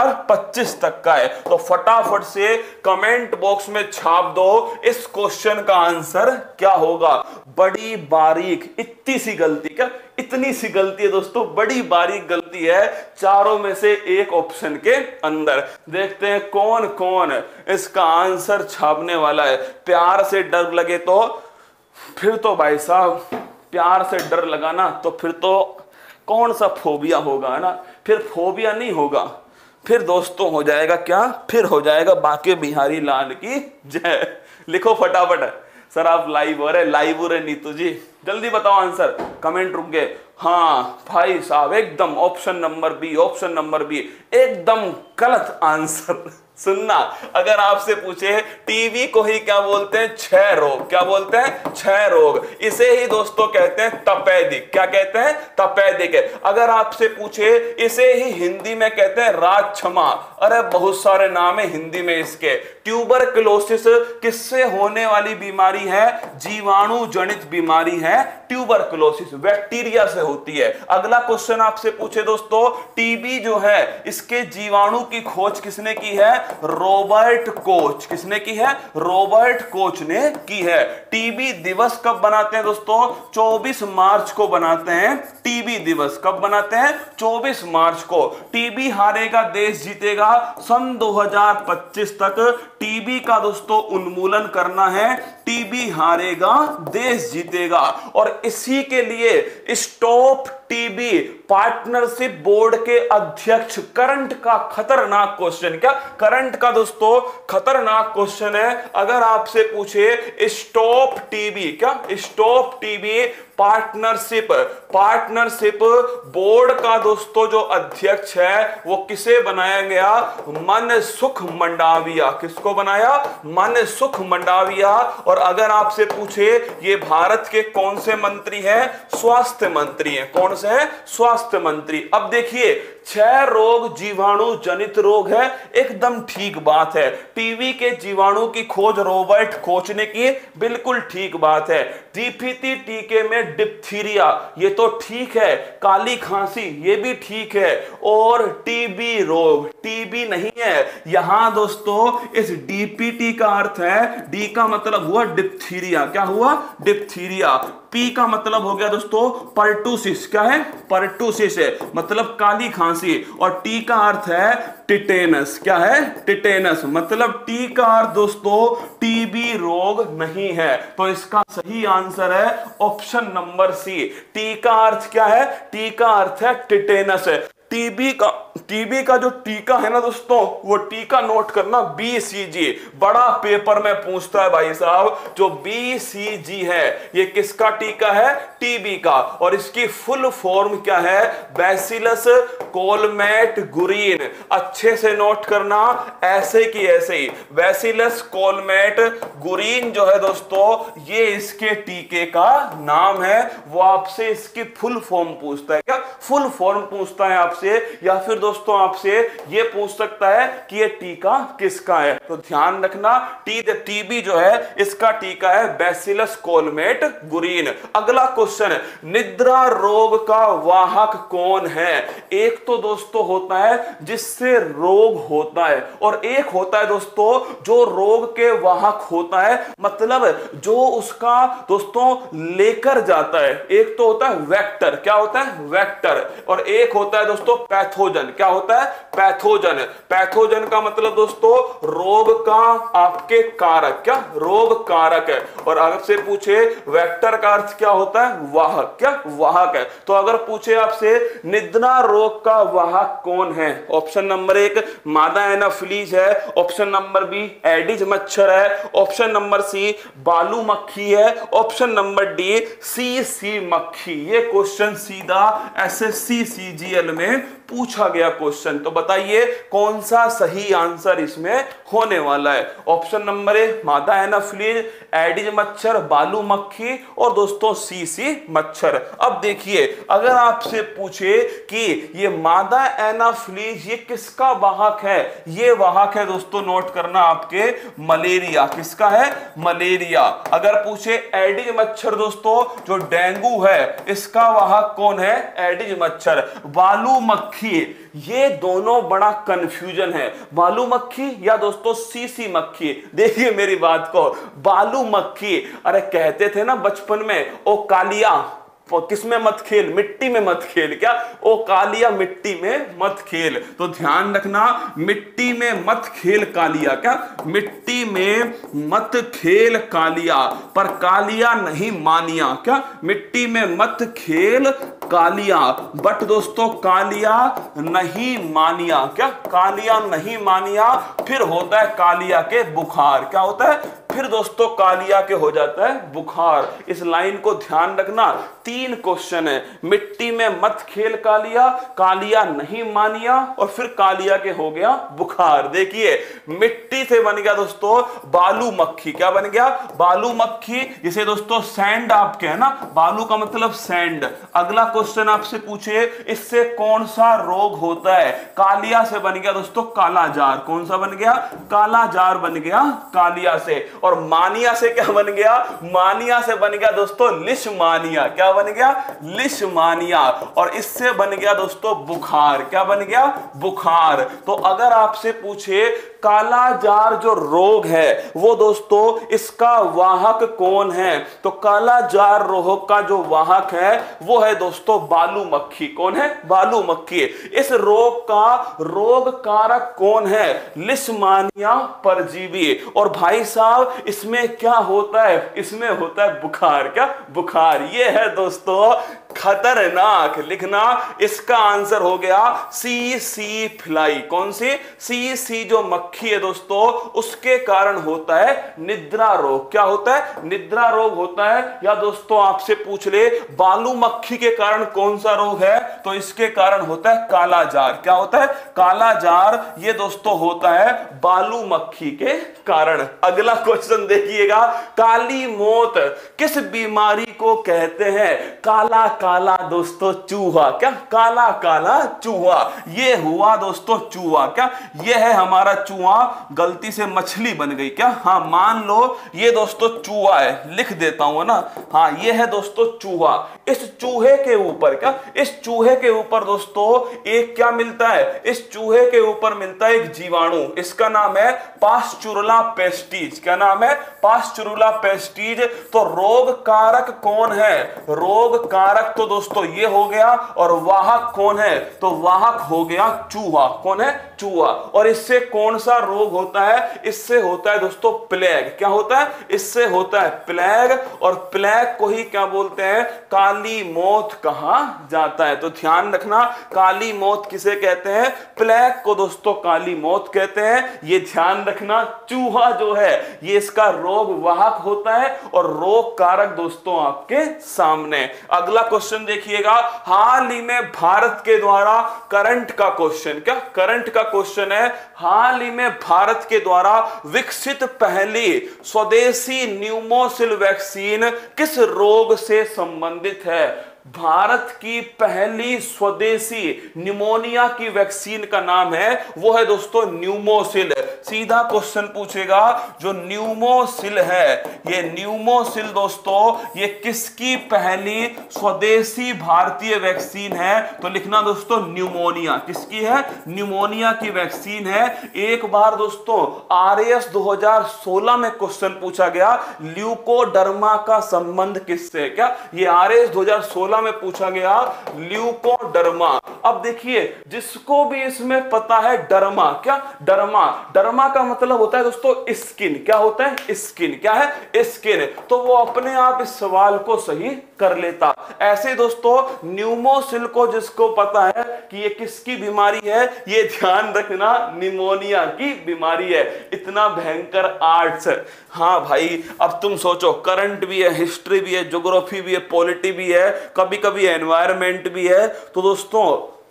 2025 तक का है। तो फटाफट से कमेंट बॉक्स में छाप दो इस क्वेश्चन का आंसर क्या होगा। बड़ी बारीक, इतनी सी गलती, क्या इतनी सी गलती है दोस्तों, बड़ी बारीक गलती है चारों में से एक ऑप्शन के अंदर। देखते हैं कौन कौन इसका आंसर छापने वाला है। प्यार से डर लगे तो फिर तो भाई साहब, प्यार से डर लगाना तो फिर तो कौन सा फोबिया होगा, है ना। फिर फोबिया नहीं होगा, फिर दोस्तों हो जाएगा क्या, फिर हो जाएगा बांके बिहारी लाल की जय। लिखो फटाफट। सर आप लाइव हो रहे, लाइव हो रहे नीतू जी, जल्दी बताओ आंसर, कमेंट रुक गए। हाँ भाई साहब, एकदम option number B, option number B एकदम गलत आंसर। सुनना, अगर आपसे पूछे टीबी को ही क्या बोलते हैं, क्षय रोग, क्या बोलते हैं, क्षय रोग। इसे ही दोस्तों कहते हैं तपेदिक। क्या कहते हैं, तपेदिक। अगर आपसे पूछे इसे ही हिंदी में कहते हैं राजक्षमा। अरे बहुत सारे नाम है हिंदी में इसके। ट्यूबरकुलोसिस किससे होने वाली बीमारी है, जीवाणु जनित बीमारी है ट्यूबरकुलोसिस, बैक्टीरिया से होती है। अगला क्वेश्चन आपसे पूछे दोस्तों, टीबी जो है इसके जीवाणु की खोज किसने की है, रॉबर्ट कोच। किसने की है, रॉबर्ट कोच ने की है। टीबी दिवस कब बनाते हैं दोस्तों, 24 मार्च को बनाते हैं। टीबी दिवस कब बनाते हैं, 24 मार्च को। टीबी हारेगा देश जीतेगा, सन 2025 तक टीबी का दोस्तों उन्मूलन करना है। टीबी हारेगा देश जीतेगा। और इसी के लिए स्टॉप टीबी पार्टनरशिप बोर्ड के अध्यक्ष, करंट का खतरनाक क्वेश्चन, क्या करंट का दोस्तों खतरनाक क्वेश्चन है। अगर आपसे पूछे स्टॉप टीबी, क्या स्टॉप टीबी पार्टनरशिप बोर्ड का दोस्तों जो अध्यक्ष है वो किसे बनाया गया, मनसुख मंडाविया। किसको बनाया, मनसुख मंडाविया। और अगर आपसे पूछे ये भारत के कौन से मंत्री हैं, स्वास्थ्य मंत्री हैं। कौन से हैं, स्वास्थ्य मंत्री। अब देखिए, क्षय रोग जीवाणु जनित रोग है, एकदम ठीक बात है। टीबी के जीवाणु की खोज रॉबर्ट कोच ने की, बिल्कुल ठीक बात है। डीबीटी टीके में डिप्थीरिया, ये तो ठीक है। काली खांसी, ये भी ठीक है। और टीबी रोग, टीबी नहीं है यहां दोस्तों। इस डीपीटी का अर्थ है, डी का मतलब हुआ डिप्थीरिया। क्या हुआ, डिप्थीरिया। पी का मतलब हो गया दोस्तों पर्टूसिस। क्या है, पर्टूसिस है, मतलब काली खांसी। और टी का अर्थ है टिटेनस। क्या है, टिटेनस। मतलब टी का अर्थ दोस्तों टीबी रोग नहीं है। तो इसका सही आंसर है ऑप्शन नंबर सी। टी का अर्थ क्या है, टी का अर्थ है टिटेनस। टीबी का जो टीका है ना दोस्तों, वो टीका नोट करना, BCG। बड़ा पेपर में पूछता है भाई साहब, जो BCG है ये किसका टीका है, टीबी का। और इसकी फुल फॉर्म क्या है, बैसिलस कोलमेट गुरीन। अच्छे से नोट करना, ऐसे की ऐसे ही। बैसिलस कोलमेट गुरीन जो है दोस्तों, ये इसके टीके का नाम है। वो आपसे इसकी फुल फॉर्म पूछता है। क्या फुल फॉर्म पूछता है आपसे, या फिर दोस्तों आपसे ये पूछ सकता है कि ये टीका किसका है। तो ध्यान रखना, टीबी जो है इसका टीका है बैसिलस कोलमेट गुरीन। अगला क्वेश्चन, निद्रा रोग का वाहक कौन है। एक तो दोस्तों होता है जिससे रोग होता है, और एक होता है दोस्तों जो रोग के वाहक होता है, मतलब जो उसका दोस्तों लेकर जाता है। एक तो होता है वेक्टर। क्या होता है, वेक्टर। और एक होता है दोस्तों दोस्तों पैथोजन। क्या होता है? पैथोजन। पैथोजन का मतलब दोस्तों रोग का आपके कारक। क्या? रोग कारक है। और अगर से पूछे वेक्टर का अर्थ क्या होता है? वाहक। क्या? वाहक है। तो अगर पूछे आपसे निद्रा रोग का वाहक कौन है? ऑप्शन नंबर 1 मादा एनाफिलीज है, ऑप्शन नंबर बी एडिज मच्छर है, ऑप्शन नंबर सी बालू मक्खी है, ऑप्शन नंबर डी सी मक्खी। ये क्वेश्चन सीधा एसएससी सीजीएल में पूछा गया क्वेश्चन। तो बताइए कौन सा सही आंसर इसमें होने वाला है? ऑप्शन नंबर ए मादा एनाफिलीज, एडिज मच्छर, बालू मक्खी और दोस्तों सी मच्छर। अब देखिए अगर आपसे पूछे कि ये मादा एनाफिलीज ये किसका वाहक है? ये वाहक है दोस्तों, नोट करना आपके मलेरिया। किसका है? मलेरिया। अगर पूछे एडिज मच्छर दोस्तों जो डेंगू है इसका वाहक कौन है? एडिज मच्छर। बालू मक्खी, ये दोनों बड़ा कंफ्यूजन है, बालू मक्खी या दोस्तों सी मक्खी। देखिए मेरी बात को, बालू मक्खी, अरे कहते थे ना बचपन में ओ कालिया किसमें मत खेल, मिट्टी में मत खेल। क्या? ओ कालिया मिट्टी में मत खेल। तो ध्यान रखना मिट्टी में मत खेल कालिया। क्या? मिट्टी में मत खेल कालिया, पर कालिया नहीं मानिया। क्या? मिट्टी में मत खेल कालिया बट दोस्तों कालिया नहीं मानिया। क्या? कालिया नहीं मानिया। फिर होता है कालिया के बुखार। क्या होता है? फिर दोस्तों कालिया के हो जाता है बुखार। इस लाइन को ध्यान रखना। 3 क्वेश्चन है, मिट्टी में मत खेल कालिया, कालिया नहीं मानिया और फिर कालिया के हो गया बुखार। देखिए मिट्टी से बन गया दोस्तों बालू मक्खी। क्या बन गया? बालू मक्खी, जिसे दोस्तों सैंड आप कहे ना, बालू का मतलब सैंड। अगला क्वेश्चन आपसे पूछे इससे कौन सा रोग होता है? कालिया से बन गया दोस्तों कालाजार। कौन सा बन गया? कालाजार बन गया कालिया से। और मानिया से क्या बन गया? मानिया से बन गया दोस्तों लिशमानिया। क्या बन गया? लिशमानिया। और इससे बन गया दोस्तों बुखार। क्या बन गया? बुखार। तो अगर आपसे पूछे कालाजार जो रोग है वो दोस्तों इसका वाहक कौन है? तो कालाजार रोग का जो वाहक है वो है दोस्तों बालू मक्खी। कौन है? बालू मक्खी। इस रोग का रोग कारक कौन है? लिशमानिया परजीवी। और भाई साहब इसमें क्या होता है? इसमें होता है बुखार। क्या? बुखार। ये है दोस्तों खतरनाक। लिखना इसका आंसर हो गया सी फ्लाई। कौन सी? सी जो मक्खी है दोस्तों उसके कारण होता है निद्रा रोग। क्या होता है? निद्रा रोग होता है। या दोस्तों आपसे पूछ ले बालू मक्खी के कारण कौन सा रोग है? तो इसके कारण होता है कालाजार। क्या होता है? कालाजार। ये दोस्तों होता है बालू मक्खी के कारण। अगला क्वेश्चन देखिएगा, काली मौत किस बीमारी को कहते हैं? काला काला दोस्तों चूहा। क्या? काला काला चूहा। ये हुआ दोस्तों चूहा। क्या? ये है हमारा चूहा, गलती से मछली बन गई। क्या? हाँ मान लो ये दोस्तों चूहा है, लिख देता हूं ना। हाँ ये है दोस्तों चूहा। इस चूहे के ऊपर, क्या? इस चूहे के ऊपर दोस्तों एक क्या मिलता है? इस चूहे के ऊपर मिलता है एक जीवाणु। इसका नाम है पास्चुरुला पेस्टिज। क्या नाम है? Pasteurella pestis. तो रोग कारक कौन है? रोग कारक तो दोस्तों ये हो गया। और वाहक कौन है? तो वाहक हो गया चूहा। कौन है? चूहा। और इससे कौन सा रोग होता है? इससे होता है दोस्तों प्लेग। क्या होता है? इससे होता है प्लेग। और प्लेग को ही क्या बोलते हैं? काली मौत कहा जाता है। तो ध्यान रखना काली मौत किसे कहते हैं? प्लेग को दोस्तों काली मौत कहते हैं। ये ध्यान रखना चूहा जो है ये इसका रोग वाहक होता है और रोग कारक दोस्तों आपके सामने। अगला क्वेश्चन देखिएगा, हाल ही में भारत के द्वारा करंट का क्वेश्चन। क्या? करंट का क्वेश्चन है, हाल ही में भारत के द्वारा विकसित पहली स्वदेशी न्यूमोसिल वैक्सीन किस रोग से संबंधित है? भारत की पहली स्वदेशी निमोनिया की वैक्सीन का नाम है वो है दोस्तों न्यूमोसिल। सीधा क्वेश्चन पूछेगा जो न्यूमोसिल है, ये न्यूमोसिल दोस्तों ये किसकी पहली स्वदेशी भारतीय वैक्सीन है? तो लिखना दोस्तों न्यूमोनिया। किसकी है? न्यूमोनिया की वैक्सीन है। एक बार दोस्तों आरएएस 2016 में क्वेश्चन पूछा गया ल्यूकोडर्मा का संबंध किससे? क्या? ये आरएएस 2016 अगला में पूछा गया ल्यूकोडर्मा। अब देखिए जिसको भी इसमें पता है डर्मा, क्या डर्मा, डर्मा का मतलब होता है दोस्तों स्किन। क्या होता है? स्किन। क्या है? स्किन। तो वो अपने आप इस सवाल को सही कर लेता। ऐसे दोस्तों न्यूमोसिल को जिसको पता है कि ये किसकी बीमारी है, ये ध्यान रखना निमोनिया की बीमारी है। इतना भयंकर आर्ट्स। हाँ भाई अब तुम सोचो, करंट भी है, हिस्ट्री भी है, ज्योग्राफी भी है, पॉलिटी भी है, कभी कभी एनवायरनमेंट भी है। तो दोस्तों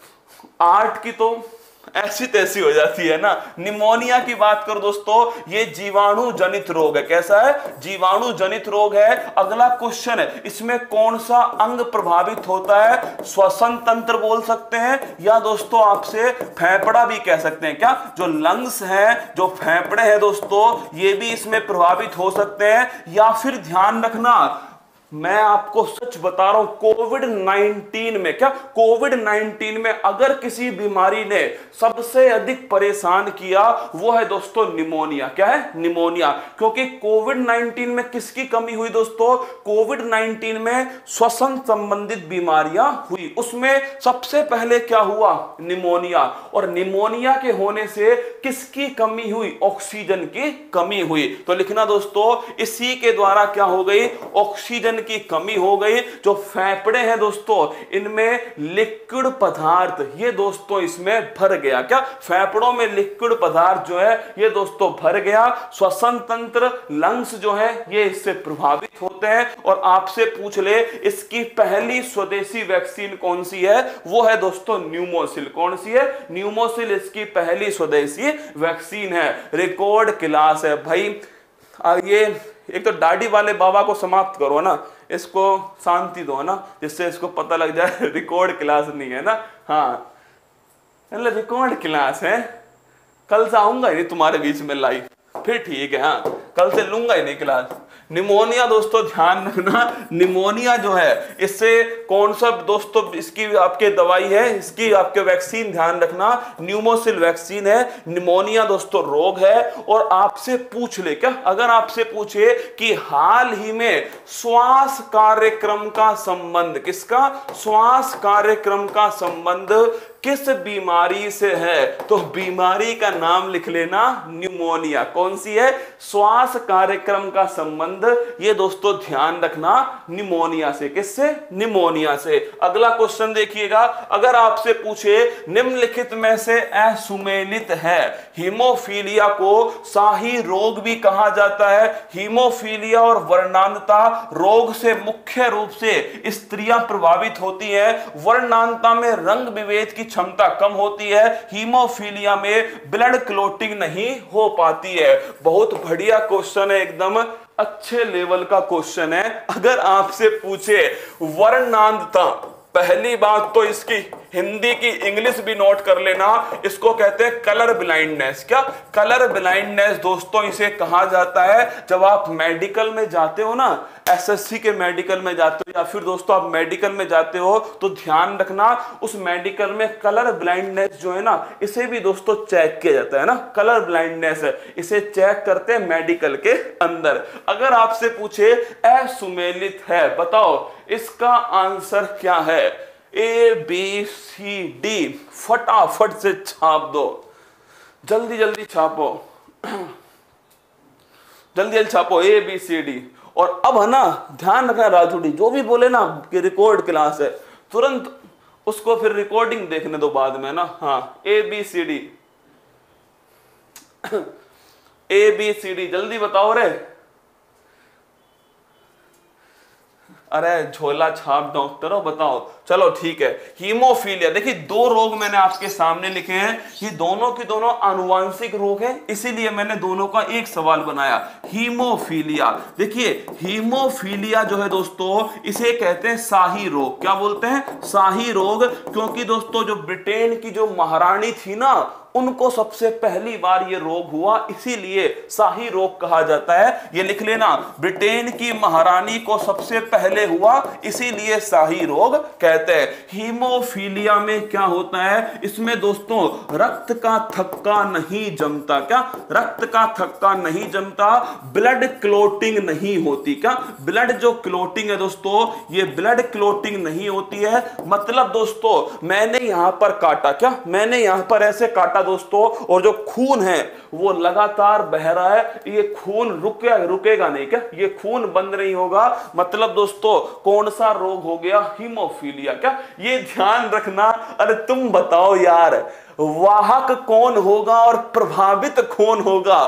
आर्ट की तो ऐसी तैसी हो जाती है ना। निमोनिया की बात करो दोस्तों, ये जीवाणु जनित रोग है। कैसा है? जीवाणु जनित रोग है। अगला क्वेश्चन है, इसमें कौन सा अंग प्रभावित होता है? श्वसन तंत्र बोल सकते हैं, या दोस्तों आपसे फेफड़ा भी कह सकते हैं। क्या? जो लंग्स हैं, जो फेफड़े हैं दोस्तों, ये भी इसमें प्रभावित हो सकते हैं। या फिर ध्यान रखना, मैं आपको सच बता रहा हूं, कोविड-19 में, क्या कोविड-19 में अगर किसी बीमारी ने सबसे अधिक परेशान किया वो है दोस्तों निमोनिया। क्या है? निमोनिया। क्योंकि कोविड-19 में किसकी कमी हुई दोस्तों? कोविड-19 में श्वसन संबंधित बीमारियां हुई, उसमें सबसे पहले क्या हुआ? निमोनिया। और निमोनिया के होने से किसकी कमी हुई? ऑक्सीजन की कमी हुई। तो लिखना दोस्तों, इसी के द्वारा क्या हो गई? ऑक्सीजन की कमी हो गई। जो फेफड़े हैं दोस्तों, इनमें लिक्विड पदार्थ ये दोस्तों इसमें भर गया। क्या? फेफड़ों में लिक्विड पदार्थ जो है ये दोस्तों भर गया। श्वसन तंत्र, लंग्स जो है ये इससे प्रभावित होते हैं। और आपसे पूछ ले इसकी पहली स्वदेशी वैक्सीन कौन सी है? वो है दोस्तों न्यूमोसिल। कौन सी है? न्यूमोसिल इसकी पहली स्वदेशी वैक्सीन है। रिकॉर्ड क्लास है भाई। ये एक तो दाढ़ी वाले बाबा को समाप्त करो ना, इसको शांति दो ना, जिससे इसको पता लग जाए रिकॉर्ड क्लास नहीं है ना। हाँ रिकॉर्ड क्लास है। कल से आऊंगा ही नहीं तुम्हारे बीच में लाइव, फिर ठीक है। हाँ कल से लूंगा ही नहीं क्लास। निमोनिया दोस्तों ध्यान रखना, निमोनिया जो है इससे कौन सा दोस्तों इसकी आपके दवाई है, इसकी आपके वैक्सीन ध्यान रखना न्यूमोसिल वैक्सीन है। निमोनिया दोस्तों रोग है। और आपसे पूछ ले, क्या अगर आपसे पूछे कि हाल ही में श्वास कार्यक्रम का संबंध, किसका? श्वास कार्यक्रम का संबंध किस बीमारी से है, तो बीमारी का नाम लिख लेना न्यूमोनिया। कौन सी है? श्वास कार्यक्रम का संबंध ये दोस्तों ध्यान रखना निमोनिया से। किससे? निमोनिया से। अगला क्वेश्चन देखिएगा, अगर आपसे पूछे निम्नलिखित में से असुमेलित है। हीमोफीलिया को शाही रोग भी कहा जाता है। हीमोफीलिया और वर्णांतता रोग से मुख्य रूप से स्त्रियां प्रभावित होती हैं। वर्णांतता में रंग विभेद की क्षमता कम होती है। हीमोफीलिया में ब्लड क्लोटिंग नहीं हो पाती है। बहुत बढ़िया क्वेश्चन है, एकदम अच्छे लेवल का क्वेश्चन है। अगर आपसे पूछे वर्णांतता, पहली बात तो इसकी हिंदी की इंग्लिश भी नोट कर लेना, इसको कहते हैं कलर ब्लाइंडनेस। क्या? कलर ब्लाइंडनेस दोस्तों इसे कहा जाता है। जब आप मेडिकल में जाते हो ना, एसएससी के मेडिकल में जाते हो, या फिर दोस्तों आप मेडिकल में जाते हो, तो ध्यान रखना उस मेडिकल में कलर ब्लाइंडनेस जो है ना, इसे भी दोस्तों चेक किया जाता है ना। कलर ब्लाइंडनेस है, इसे चेक करते हैं मेडिकल के अंदर। अगर आपसे पूछे असुमेलित है, बताओ इसका आंसर क्या है? A B C D. फटाफट से छाप दो, जल्दी जल्दी छापो, जल्दी जल्दी छापो ए बी सी डी। और अब है ना ध्यान रखना राजूड़ी, जो भी बोले ना कि रिकॉर्ड क्लास है, तुरंत उसको फिर रिकॉर्डिंग देखने दो बाद में ना। हाँ A B C D, A B C D जल्दी बताओ रे। अरे झोला छाप डॉक्टरों बताओ। चलो ठीक है, हीमोफीलिया। देखिए दो रोग मैंने आपके सामने लिखे हैं, ये दोनों की दोनों आनुवांशिक रोग हैं, इसीलिए मैंने दोनों का एक सवाल बनाया। हीमोफीलिया, देखिए हीमोफीलिया जो है दोस्तों इसे कहते हैं शाही रोग। क्या बोलते हैं? शाही रोग। क्योंकि दोस्तों जो ब्रिटेन की जो महारानी थी ना, उनको सबसे पहली बार ये रोग हुआ, इसीलिए शाही रोग कहा जाता है। ये लिख लेना, ब्रिटेन की महारानी को सबसे पहले हुआ, इसीलिए शाही रोग कहते हैं। हीमोफीलिया में क्या होता है, इसमें दोस्तों रक्त का थक्का नहीं जमता। क्या? रक्त का थक्का नहीं जमता, ब्लड क्लोटिंग नहीं होती। क्या? ब्लड जो क्लोटिंग है दोस्तों, ये ब्लड क्लोटिंग नहीं होती है। मतलब दोस्तों मैंने यहां पर काटा, क्या मैंने यहां पर ऐसे काटा दोस्तों, और जो खून है वो लगातार बह रहा है, ये खून रुकेगा नहीं। क्या? ये खून बंद नहीं होगा। मतलब दोस्तों कौन सा रोग हो गया? हीमोफीलिया। क्या? ये ध्यान रखना। अरे तुम बताओ यार, वाहक कौन होगा और प्रभावित कौन होगा?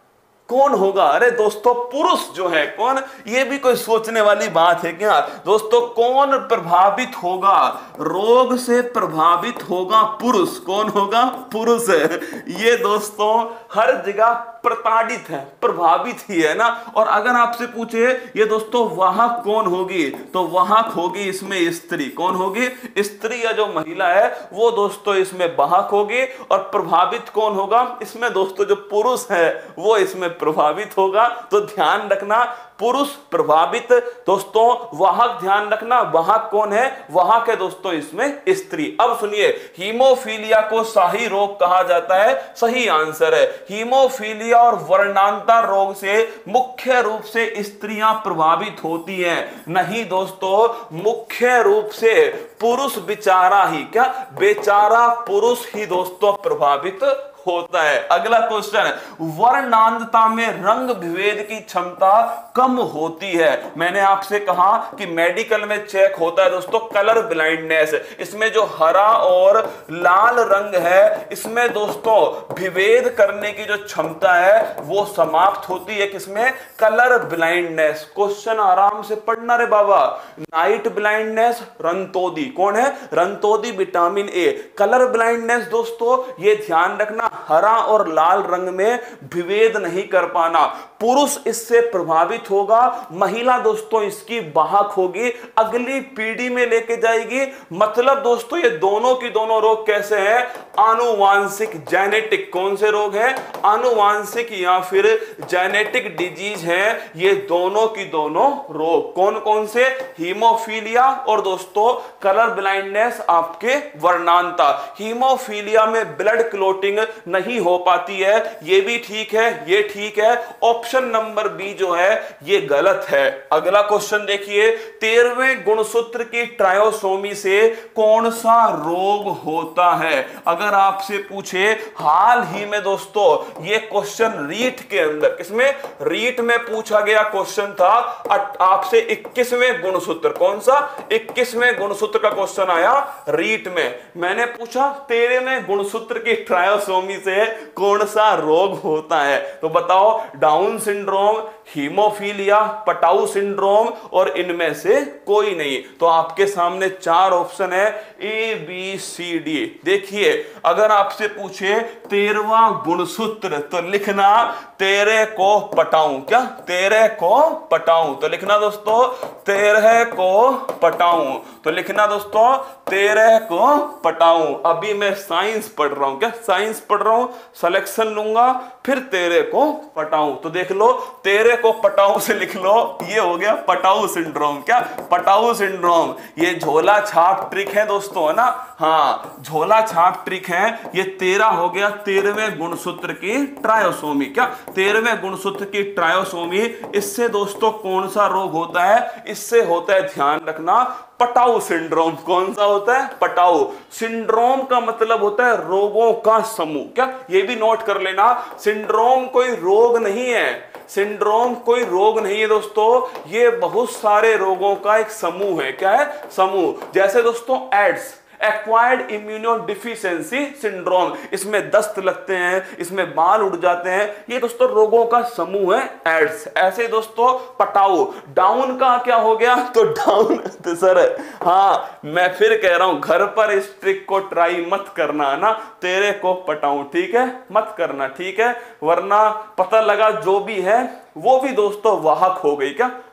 कौन होगा? अरे दोस्तों पुरुष जो है। कौन? ये भी कोई सोचने वाली बात है क्या दोस्तों? कौन प्रभावित होगा? रोग से प्रभावित होगा पुरुष। कौन होगा? पुरुष है। ये दोस्तों हर जगह प्रताड़ित है, प्रभावित ही है ना। और अगर आपसे पूछे ये दोस्तों वाहक कौन होगी, तो वाहक होगी इसमें स्त्री। कौन होगी? स्त्री या जो महिला है वो दोस्तों इसमें वाहक होगी। और प्रभावित कौन होगा? इसमें दोस्तों जो पुरुष है वो इसमें प्रभावित होगा। तो ध्यान रखना, पुरुष प्रभावित, दोस्तों वाहक ध्यान रखना। वाहक कौन है? वाहक है दोस्तों इसमें स्त्री। अब सुनिए, हीमोफीलिया को शाही रोग कहा जाता है, सही आंसर है। हीमोफीलिया और वर्णांता रोग से मुख्य रूप से स्त्रियां प्रभावित होती हैं। नहीं दोस्तों, मुख्य रूप से पुरुष बेचारा ही, क्या बेचारा पुरुष ही दोस्तों प्रभावित होता है। अगला क्वेश्चन, वर्णांधता में रंग भेद की क्षमता कम होती है। मैंने आपसे कहा कि मेडिकल में चेक होता है दोस्तों कलर ब्लाइंडनेस। इसमें जो हरा और लाल रंग है, इसमें दोस्तों विभेद करने की जो क्षमता है वो समाप्त होती है। किसमें? Colour blindness. क्वेश्चन आराम से पढ़ना रे बाबा। नाइट ब्लाइंडनेस रंतोदी। कौन है? रंतोदी विटामिन ए। कलर ब्लाइंडनेस दोस्तों ये ध्यान रखना, हरा और लाल रंग में विभेद नहीं कर पाना। पुरुष इससे प्रभावित होगा, महिला दोस्तों इसकी वाहक होगी, अगली पीढ़ी में लेके जाएगी। मतलब दोस्तों ये दोनों की दोनों रोग कैसे हैं? आनुवांशिक, जेनेटिक। कौन से रोग हैं? आनुवांशिक या फिर जेनेटिक डिजीज है ये दोनों की दोनों रोग। कौन कौन से? हीमोफीलिया और दोस्तों कलर ब्लाइंडनेस, आपके वर्णांता। हीमोफीलिया में ब्लड क्लोटिंग नहीं हो पाती है, ये भी ठीक है, ये ठीक है। ऑप्शन नंबर बी जो है ये गलत है। अगला क्वेश्चन देखिए, 13वें गुणसूत्र की ट्रायोसोमी से कौन सा रोग होता है? अगर आपसे पूछे, हाल ही में दोस्तों ये क्वेश्चन रीट के अंदर, किसमें? रीट में पूछा गया क्वेश्चन था आपसे 21वें गुणसूत्र। कौन सा? 21वें गुणसूत्र का क्वेश्चन आया रीट में। मैंने पूछा 13वें गुणसूत्र की ट्रायोसोमी से कौन सा रोग होता है? तो बताओ, Down syndrome, haemophilia, Patau syndrome और इनमें से कोई नहीं। तो आपके सामने चार ऑप्शन है, ए बी सी डी। देखिए, अगर आपसे पूछे 13वां गुणसूत्र तो लिखना तेरे को पटाऊं। क्या? तेरे को पटाऊं। तो लिखना दोस्तों तेरे को पटाऊं। तो लिखना दोस्तों तेरे को पटाऊं। अभी मैं साइंस पढ़ रहा हूं। क्या? साइंस पढ़ रहा हूं, सिलेक्शन लूंगा, फिर तेरे को पटाऊं। तो देख लो, तेरे को पटाऊं से लिख लो, ये हो गया पटाऊ सिंड्रोम। क्या? Patau syndrome. ये झोला छाप ट्रिक है दोस्तों, है ना? हाँ, झोला छाप ट्रिक है। ये 13 हो गया 13वें गुणसूत्र की ट्रायोसोमी। क्या? 13वें गुणसूत्र की ट्रायोसोमी। इससे दोस्तों कौन सा रोग होता है? इससे होता है, ध्यान रखना, पटाऊ सिंड्रोम। कौन सा होता है? पटाऊ सिंड्रोम का मतलब होता है रोगों का समूह। क्या? ये भी नोट कर लेना, सिंड्रोम कोई रोग नहीं है। सिंड्रोम कोई रोग नहीं है दोस्तों, ये बहुत सारे रोगों का एक समूह है। क्या है? समूह। जैसे दोस्तों एड्स, एक्वायर्ड इम्यूनोडिफिशियंसी सिंड्रोम, इसमें दस्त लगते हैं, इसमें बाल उड़ जाते हैं, ये दोस्तों रोगों का समूह है एड्स। ऐसे दोस्तों पटाऊ। डाउन का क्या हो गया? तो डाउन तो सर, हाँ मैं फिर कह रहा हूं, घर पर इस ट्रिक को ट्राई मत करना ना, तेरे को पटाऊं, ठीक है? मत करना, ठीक है? वरना पता लगा जो भी है वो भी दोस्तों वाहक हो गई। क्या?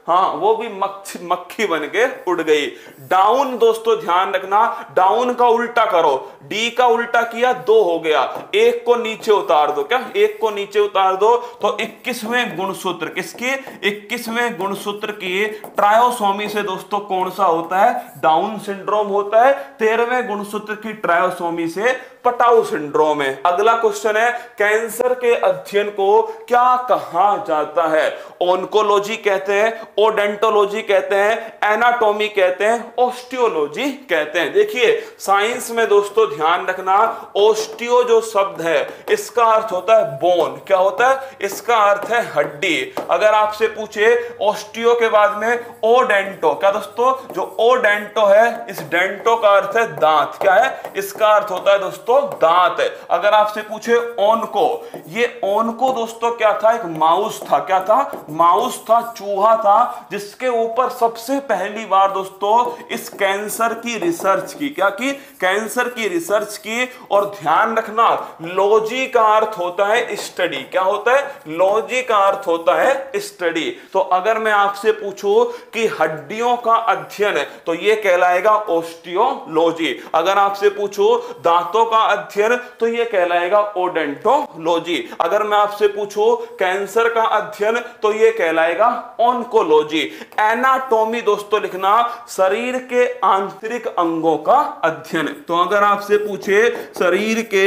हाँ वो भी मक्खी बन के उड़ गई। डाउन दोस्तों ध्यान रखना, डाउन का उल्टा करो, डी का उल्टा किया 2 हो गया, एक को नीचे उतार दो, क्या एक को नीचे उतार दो तो 21वें गुणसूत्र, किसकी 21वें गुणसूत्र की ट्रायोसोमी से दोस्तों कौन सा होता है, डाउन सिंड्रोम होता है। 13वें गुणसूत्र की ट्रायोसोमी से पटाऊ सिंड्रोम है। अगला क्वेश्चन है, कैंसर के अध्ययन को क्या कहा जाता है? ऑन्कोलॉजी कहते हैं, ओडेंटोलॉजी कहते हैं, एनाटॉमी कहते हैं, ऑस्टियोलॉजी कहते हैं। देखिए साइंस में दोस्तों ध्यान रखना, ऑस्टियो जो शब्द है इसका अर्थ होता है बोन, क्या होता है, इसका अर्थ है हड्डी। अगर आपसे पूछे ऑस्टियो के बाद में ओडेंटो, क्या दोस्तों, जो ओडेंटो है इस डेंटो का अर्थ है दांत, क्या है, इसका अर्थ होता है दोस्तों दांत। अगर आपसे पूछे ओनको, ये ओनको दोस्तों क्या था, एक माउस था, क्या था, माउस था, चूहा था, जिसके ऊपर सबसे पहली बार दोस्तों इस कैंसर की रिसर्च की, क्या की, कैंसर की रिसर्च की। और ध्यान रखना लॉजी का अर्थ होता है स्टडी, क्या होता है, लॉजी का अर्थ होता है स्टडी। तो अगर मैं आपसे पूछूं कि हड्डियों का अध्ययन तो ये कहलाएगा ऑस्टियोलॉजी। अगर आपसे पूछूं दांतों का अध्ययन तो ये कहलाएगा ओडेंटोलॉजी। अगर मैं आपसे पूछूं कैंसर का अध्ययन तो ये कहलाएगा ऑन्कोलॉजी। एनाटॉमी दोस्तों लिखना, शरीर के आंतरिक अंगों का अध्ययन। तो अगर आपसे पूछे शरीर के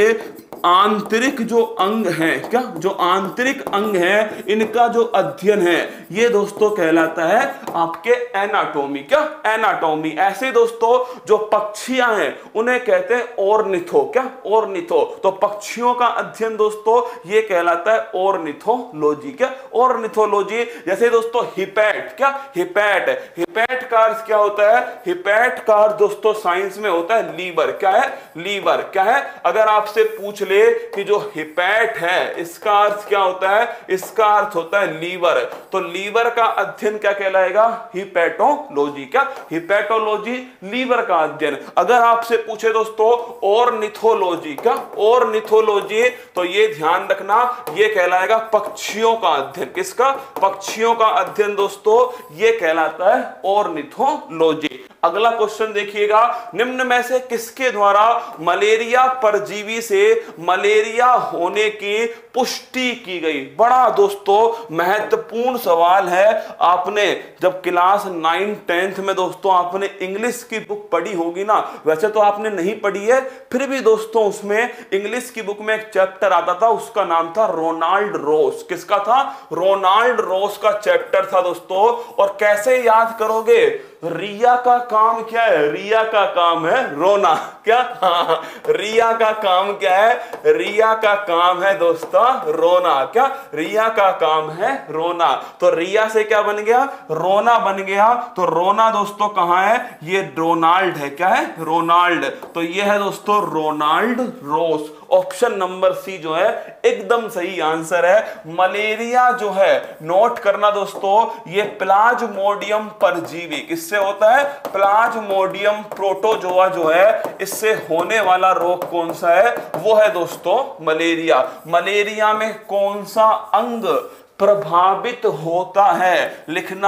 आंतरिक जो अंग हैं, क्या जो आंतरिक अंग हैं इनका जो अध्ययन है ये दोस्तों कहलाता है आपके एनाटॉमी, क्या एनाटॉमी। ऐसे दोस्तों जो पक्षियां हैं उन्हें कहते हैं ऑर्निथो, क्या ऑर्निथो। तो पक्षियों का अध्ययन दोस्तों ये कहलाता है ऑर्निथोलॉजी, क्या ऑर्निथोलॉजी। जैसे दोस्तों हिपैट, क्या हिपैट, हिपैट का अर्थ क्या होता है, हिपैट का अर्थ दोस्तों साइंस में होता है लीवर, क्या है, लीवर, क्या है। अगर आपसे पूछ ले कि जो हिपैट है इसका अर्थ क्या होता है, इसका अर्थ होता है लीवर, तो लीवर का अध्ययन क्या कहलाएगा, हिपैटोलॉजी, क्या हिपैटोलॉजी, लीवर का अध्ययन। अगर आपसे पूछे दोस्तों ऑर्निथोलॉजी, क्या ऑर्निथोलॉजी, तो ये ध्यान रखना ये कहलाएगा पक्षियों का अध्ययन, किसका, पक्षियों का अध्ययन दोस्तों ये कहलाता है ऑर्निथोलॉजी। अगला क्वेश्चन देखिएगा, निम्न में से किसके द्वारा मलेरिया परजीवी से मलेरिया होने की पुष्टि की गई? बड़ा दोस्तों महत्वपूर्ण सवाल है। आपने जब क्लास 9 10th में दोस्तों आपने इंग्लिश की बुक पढ़ी होगी ना, वैसे तो आपने नहीं पढ़ी है, फिर भी दोस्तों उसमें इंग्लिश की बुक में एक चैप्टर आता था, उसका नाम था रोनाल्ड रॉस। किसका था, रोनाल्ड रॉस का चैप्टर था दोस्तों। और कैसे याद करोगे, रिया का काम क्या है, रिया का काम है रोना, क्या, हाँ, रिया का काम क्या है, रिया का काम है दोस्तों रोना, क्या रिया का काम है रोना। तो रिया से क्या बन गया, रोना बन गया। तो रोना दोस्तों कहां है, ये रोनाल्ड है, क्या है, रोनाल्ड। तो ये है दोस्तों Ronald Ross. Option number C जो है एकदम सही आंसर है। मलेरिया जो है नोट करना दोस्तों, ये प्लाज्मोडियम परजीवी किससे होता है, प्लाज्मोडियम प्रोटोजोआ जो है इससे होने वाला रोग कौन सा है, वो है दोस्तों मलेरिया। मलेरिया में कौन सा अंग प्रभावित होता है, लिखना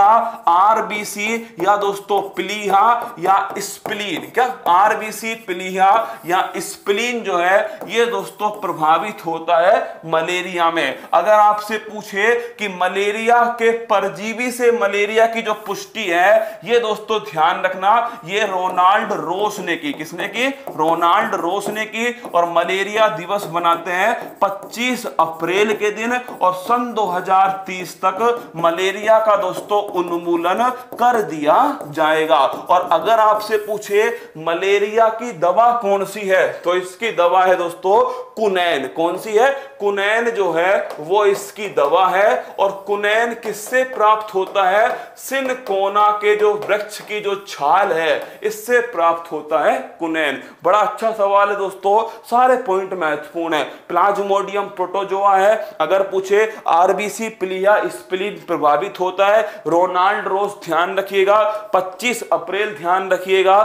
आरबीसी या दोस्तों प्लीहा या स्प्लीन, क्या आरबीसी, प्लीहा या स्प्लीन जो है ये दोस्तों प्रभावित होता है मलेरिया में। अगर आपसे पूछे कि मलेरिया के परजीवी से मलेरिया की जो पुष्टि है ये दोस्तों ध्यान रखना ये रोनाल्ड रॉस ने की, किसने की, रोनाल्ड रॉस ने की। और मलेरिया दिवस मनाते हैं 25 अप्रैल के दिन और सन 2030 तक मलेरिया का दोस्तों उन्मूलन कर दिया जाएगा। और अगर आपसे पूछे मलेरिया की दवा कौन सी है, तो इसकी दवा है दोस्तों कुनैन। कौन सी है, कुनैन जो है वो इसकी दवा है। और कुनैन किससे प्राप्त होता है, सिनकोना के जो वृक्ष की जो छाल है इससे प्राप्त होता है कुनैन। बड़ा अच्छा सवाल है दोस्तों, सारे पॉइंट महत्वपूर्ण है। प्लाज्मोडियम प्रोटोजोआ है, अगर पूछे आरबीसी सी प्लिया स्प्लीन प्रभावित होता है। रोनाल्ड रोज ध्यान रखिएगा, 25 अप्रैल ध्यान रखिएगा,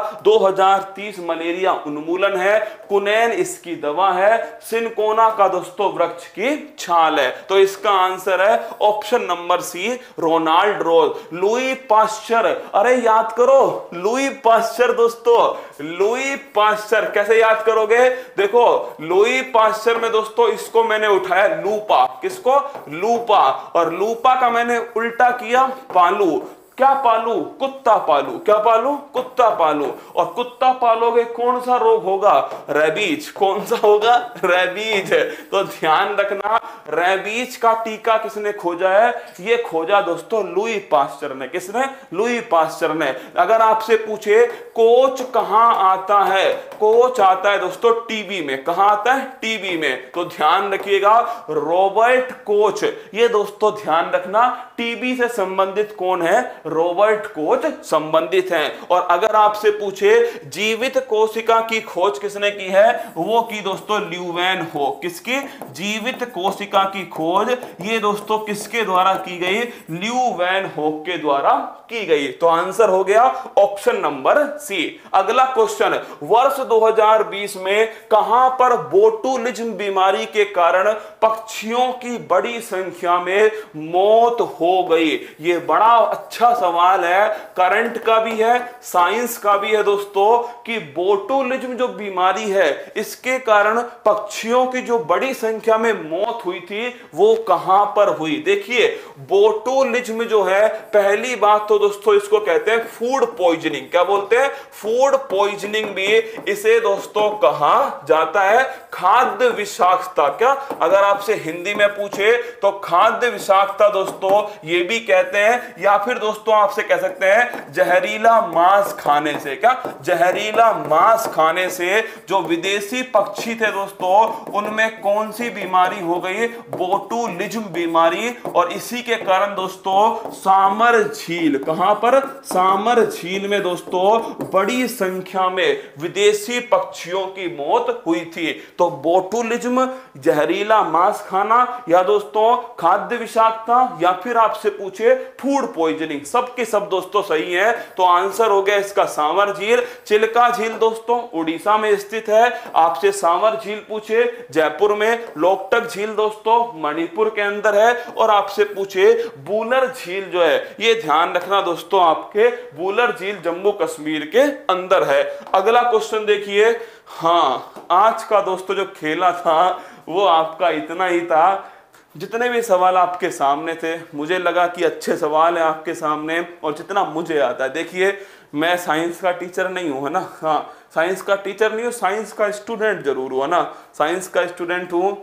2030 मलेरिया उन्मूलन है। कुनैन इसकी दवा है। सिनकोना का दोस्तों वृक्ष की छाल है। तो इसका आंसर है option number C, Ronald Ross. Louis Pasteur, अरे याद करो लुई पाश्चर दोस्तों, लुई पाश्चर कैसे याद करोगे? देखो लुई पाश्चर में दोस्तों इसको मैंने उठाया लूपा, किसको? लूपा, और लूपा का मैंने उल्टा किया पालू। क्या पालू? कुत्ता पालू। क्या पालू? कुत्ता पालू। और कुत्ता पालोगे कौन सा रोग होगा? रेबीज। कौन सा होगा? रेबीज। तो ध्यान रखना, रेबीज का टीका किसने खोजा है? ये खोजा दोस्तों लुई पाश्चर ने। किसने? लुई पाश्चर ने। अगर आपसे पूछे कोच कहां आता है? कोच आता है दोस्तों टीबी में। कहां आता है? टीबी में। तो ध्यान रखिएगा रॉबर्ट कोच, ये दोस्तों ध्यान रखना टीबी से संबंधित कौन है? रॉबर्ट कोच संबंधित हैं। और अगर आपसे पूछे जीवित कोशिका की खोज किसने की है? वो की दोस्तों ल्यूवेन हो। किसकी? जीवित कोशिका की खोज ये दोस्तों किसके द्वारा की गई? ल्यूवेन हो के द्वारा की गई। तो आंसर हो गया ऑप्शन नंबर सी। अगला क्वेश्चन, वर्ष 2020 में कहां पर बोटुलिज्म बीमारी के कारण पक्षियों की बड़ी संख्या में मौत हो गई? ये बड़ा अच्छा सवाल है, करंट का भी है, साइंस का भी है दोस्तों, कि बोटुलिज्म जो बीमारी है इसके कारण पक्षियों की जो बड़ी संख्या में मौत हुई थी वो कहां पर हुई? देखिए बोटुलिज्म जो है, पहली बात तो दोस्तों इसको कहते हैं फूड पॉइजनिंग। क्या बोलते हैं? फूड पॉइजनिंग भी इसे दोस्तों कहा जाता है खाद्य विषाक्तता। क्या? अगर आपसे हिंदी में पूछे तो खाद्य विषाक्तता दोस्तों ये भी कहते हैं, या फिर दोस्तों आपसे कह सकते हैं जहरीला मांस खाने से। क्या? जहरीला मांस खाने से जो विदेशी पक्षी थे दोस्तों उनमें कौन सी बीमारी हो गई? बोटुलिज्म बीमारी। और इसी के कारण दोस्तों सामर झील, कहां पर? सामर झील में दोस्तों बड़ी संख्या में विदेशी पक्षियों की मौत हुई थी। तो बोटुलिज्म, जहरीला मांस खाना, या दोस्तों खाद्य विषाक्तता, या फिर आपसे पूछे फूड पॉइजनिंग, सब के सब दोस्तों सही है। तो आंसर हो गया इसका सामर झील। चिल्का झील दोस्तों उड़ीसा में स्थित है। आपसे सामर झील पूछे जयपुर में, लोकटक झील दोस्तों मणिपुर के अंदर है, और आपसे पूछे बूलर झील जो है ये ध्यान रखना दोस्तों आपके बूलर झील जम्मू कश्मीर के अंदर है। अगला क्वेश्चन देखिए। हाँ, आज का दोस्तों जो खेला था वो आपका इतना ही था। जितने भी सवाल आपके सामने थे मुझे लगा कि अच्छे सवाल हैं आपके सामने, और जितना मुझे आता है, देखिए मैं साइंस का टीचर नहीं हूँ, है ना। हाँ, साइंस का टीचर नहीं हूँ, साइंस का स्टूडेंट जरूर हूँ, है ना। साइंस का स्टूडेंट हूँ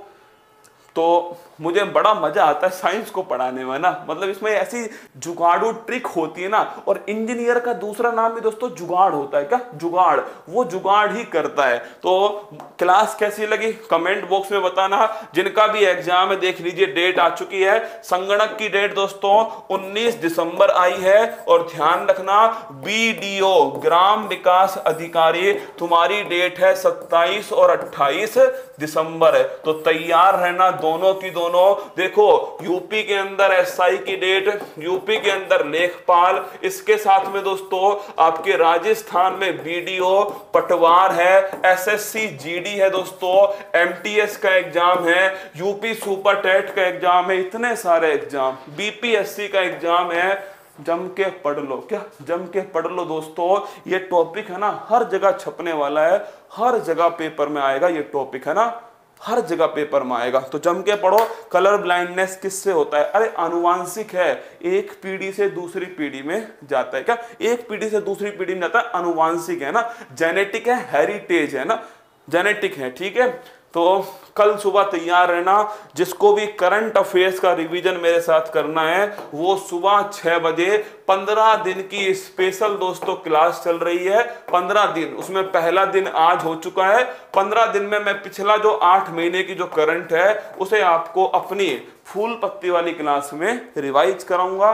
तो मुझे बड़ा मजा आता है साइंस को पढ़ाने में ना। मतलब इसमें ऐसी जुगाड़ू ट्रिक होती है ना। और इंजीनियर का दूसरा नाम भी दोस्तों जुगाड़ होता है। क्या? जुगाड़। वो जुगाड़ ही करता है। तो क्लास कैसी लगी कमेंट बॉक्स में बताना। जिनका भी एग्जाम है देख लीजिए, डेट आ चुकी है। संगणक की डेट दोस्तों 19 दिसंबर आई है। और ध्यान रखना BDO ग्राम विकास अधिकारी तुम्हारी डेट है 27 और 28 दिसंबर है। तो तैयार रहना दोनों की दोनों। देखो यूपी के अंदर SI की डेट, यूपी के अंदर लेखपाल, इसके साथ में दोस्तों आपके राजस्थान में BDO पटवार है, SSC GD है दोस्तों, MTS का एग्जाम है, यूपी सुपर टेट का एग्जाम है, इतने सारे एग्जाम, BPSC का एग्जाम है। जम के पढ़ लो। क्या? जम के पढ़ लो दोस्तों। ये टॉपिक है ना हर जगह छपने वाला है, हर जगह पेपर में आएगा ये टॉपिक, है ना, हर जगह पेपर में आएगा। तो जम के पढ़ो। कलर ब्लाइंडनेस किससे होता है? अरे आनुवांशिक है, एक पीढ़ी से दूसरी पीढ़ी में जाता है। क्या? एक पीढ़ी से दूसरी पीढ़ी में जाता है, अनुवांशिक है ना। जेनेटिक है, हेरिटेज है ना, जेनेटिक है। ठीक है, तो कल सुबह तैयार रहना। जिसको भी करंट अफेयर्स का रिवीजन मेरे साथ करना है वो सुबह 6 बजे 15 दिन की स्पेशल दोस्तों क्लास चल रही है। 15 दिन, उसमें पहला दिन आज हो चुका है। 15 दिन में मैं पिछला जो 8 महीने की जो करंट है उसे आपको अपनी फूल पत्ती वाली क्लास में रिवाइज कराऊंगा।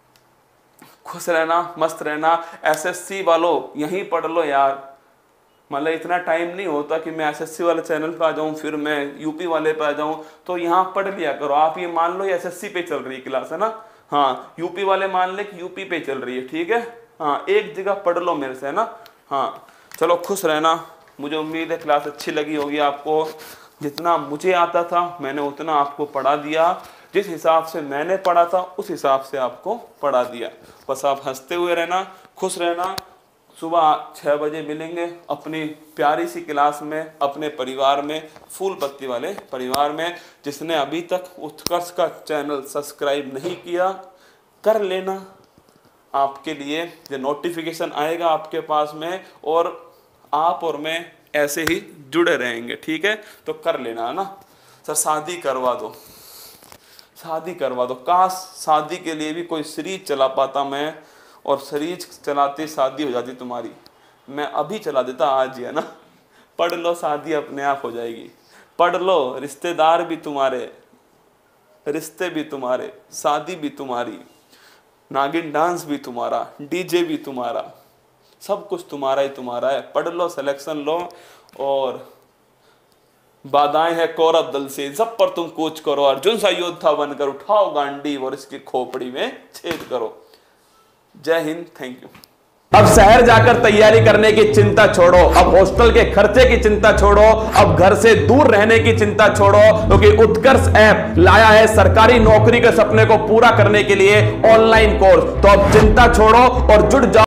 खुश रहना, मस्त रहना। SSC वालों यहीं पढ़ लो यार, मतलब इतना टाइम नहीं होता कि मैं एसएससी वाले चैनल पे आ जाऊं फिर मैं यूपी वाले पे आ जाऊं। तो यहाँ पढ़ लिया करो। आप ये मान लो ये एसएससी पे चल रही है क्लास, है ना। हाँ, यूपी वाले मान ले कि यूपी पे चल रही है, ठीक है। हाँ, एक जगह पढ़ लो मेरे से, है ना। हाँ चलो, खुश रहना। मुझे उम्मीद है क्लास अच्छी लगी होगी आपको। जितना मुझे आता था मैंने उतना आपको पढ़ा दिया, जिस हिसाब से मैंने पढ़ा था उस हिसाब से आपको पढ़ा दिया। बस आप हंसते हुए रहना, खुश रहना। सुबह 6 बजे मिलेंगे अपनी प्यारी सी क्लास में, अपने परिवार में, फूल पत्ती वाले परिवार में। जिसने अभी तक उत्कर्ष का चैनल सब्सक्राइब नहीं किया, कर लेना। आपके लिए जो नोटिफिकेशन आएगा आपके पास में, और आप और मैं ऐसे ही जुड़े रहेंगे, ठीक है। तो कर लेना, है ना। सर शादी करवा दो, शादी करवा दो। काश शादी के लिए भी कोई सीरीज चला पाता मैं, और सीरीज चलाते शादी हो जाती तुम्हारी। मैं अभी चला देता आज ही, है ना। पढ़ लो, शादी अपने आप हो जाएगी। पढ़ लो, रिश्तेदार भी तुम्हारे, रिश्ते भी तुम्हारे, शादी भी तुम्हारी, नागिन डांस भी तुम्हारा, डीजे भी तुम्हारा, सब कुछ तुम्हारा ही तुम्हारा है। पढ़ लो, सिलेक्शन लो, और बाधाएं है कौरव दल से, सब पर तुम कूच करो। अर्जुन सा योद्धा बनकर उठाओ गांडी और इसकी खोपड़ी में छेद करो। जय हिंद, थैंक यू। अब शहर जाकर तैयारी करने की चिंता छोड़ो, अब हॉस्टल के खर्चे की चिंता छोड़ो, अब घर से दूर रहने की चिंता छोड़ो, क्योंकि उत्कर्ष ऐप लाया है सरकारी नौकरी के सपने को पूरा करने के लिए ऑनलाइन कोर्स। तो अब चिंता छोड़ो और जुड़ जाओ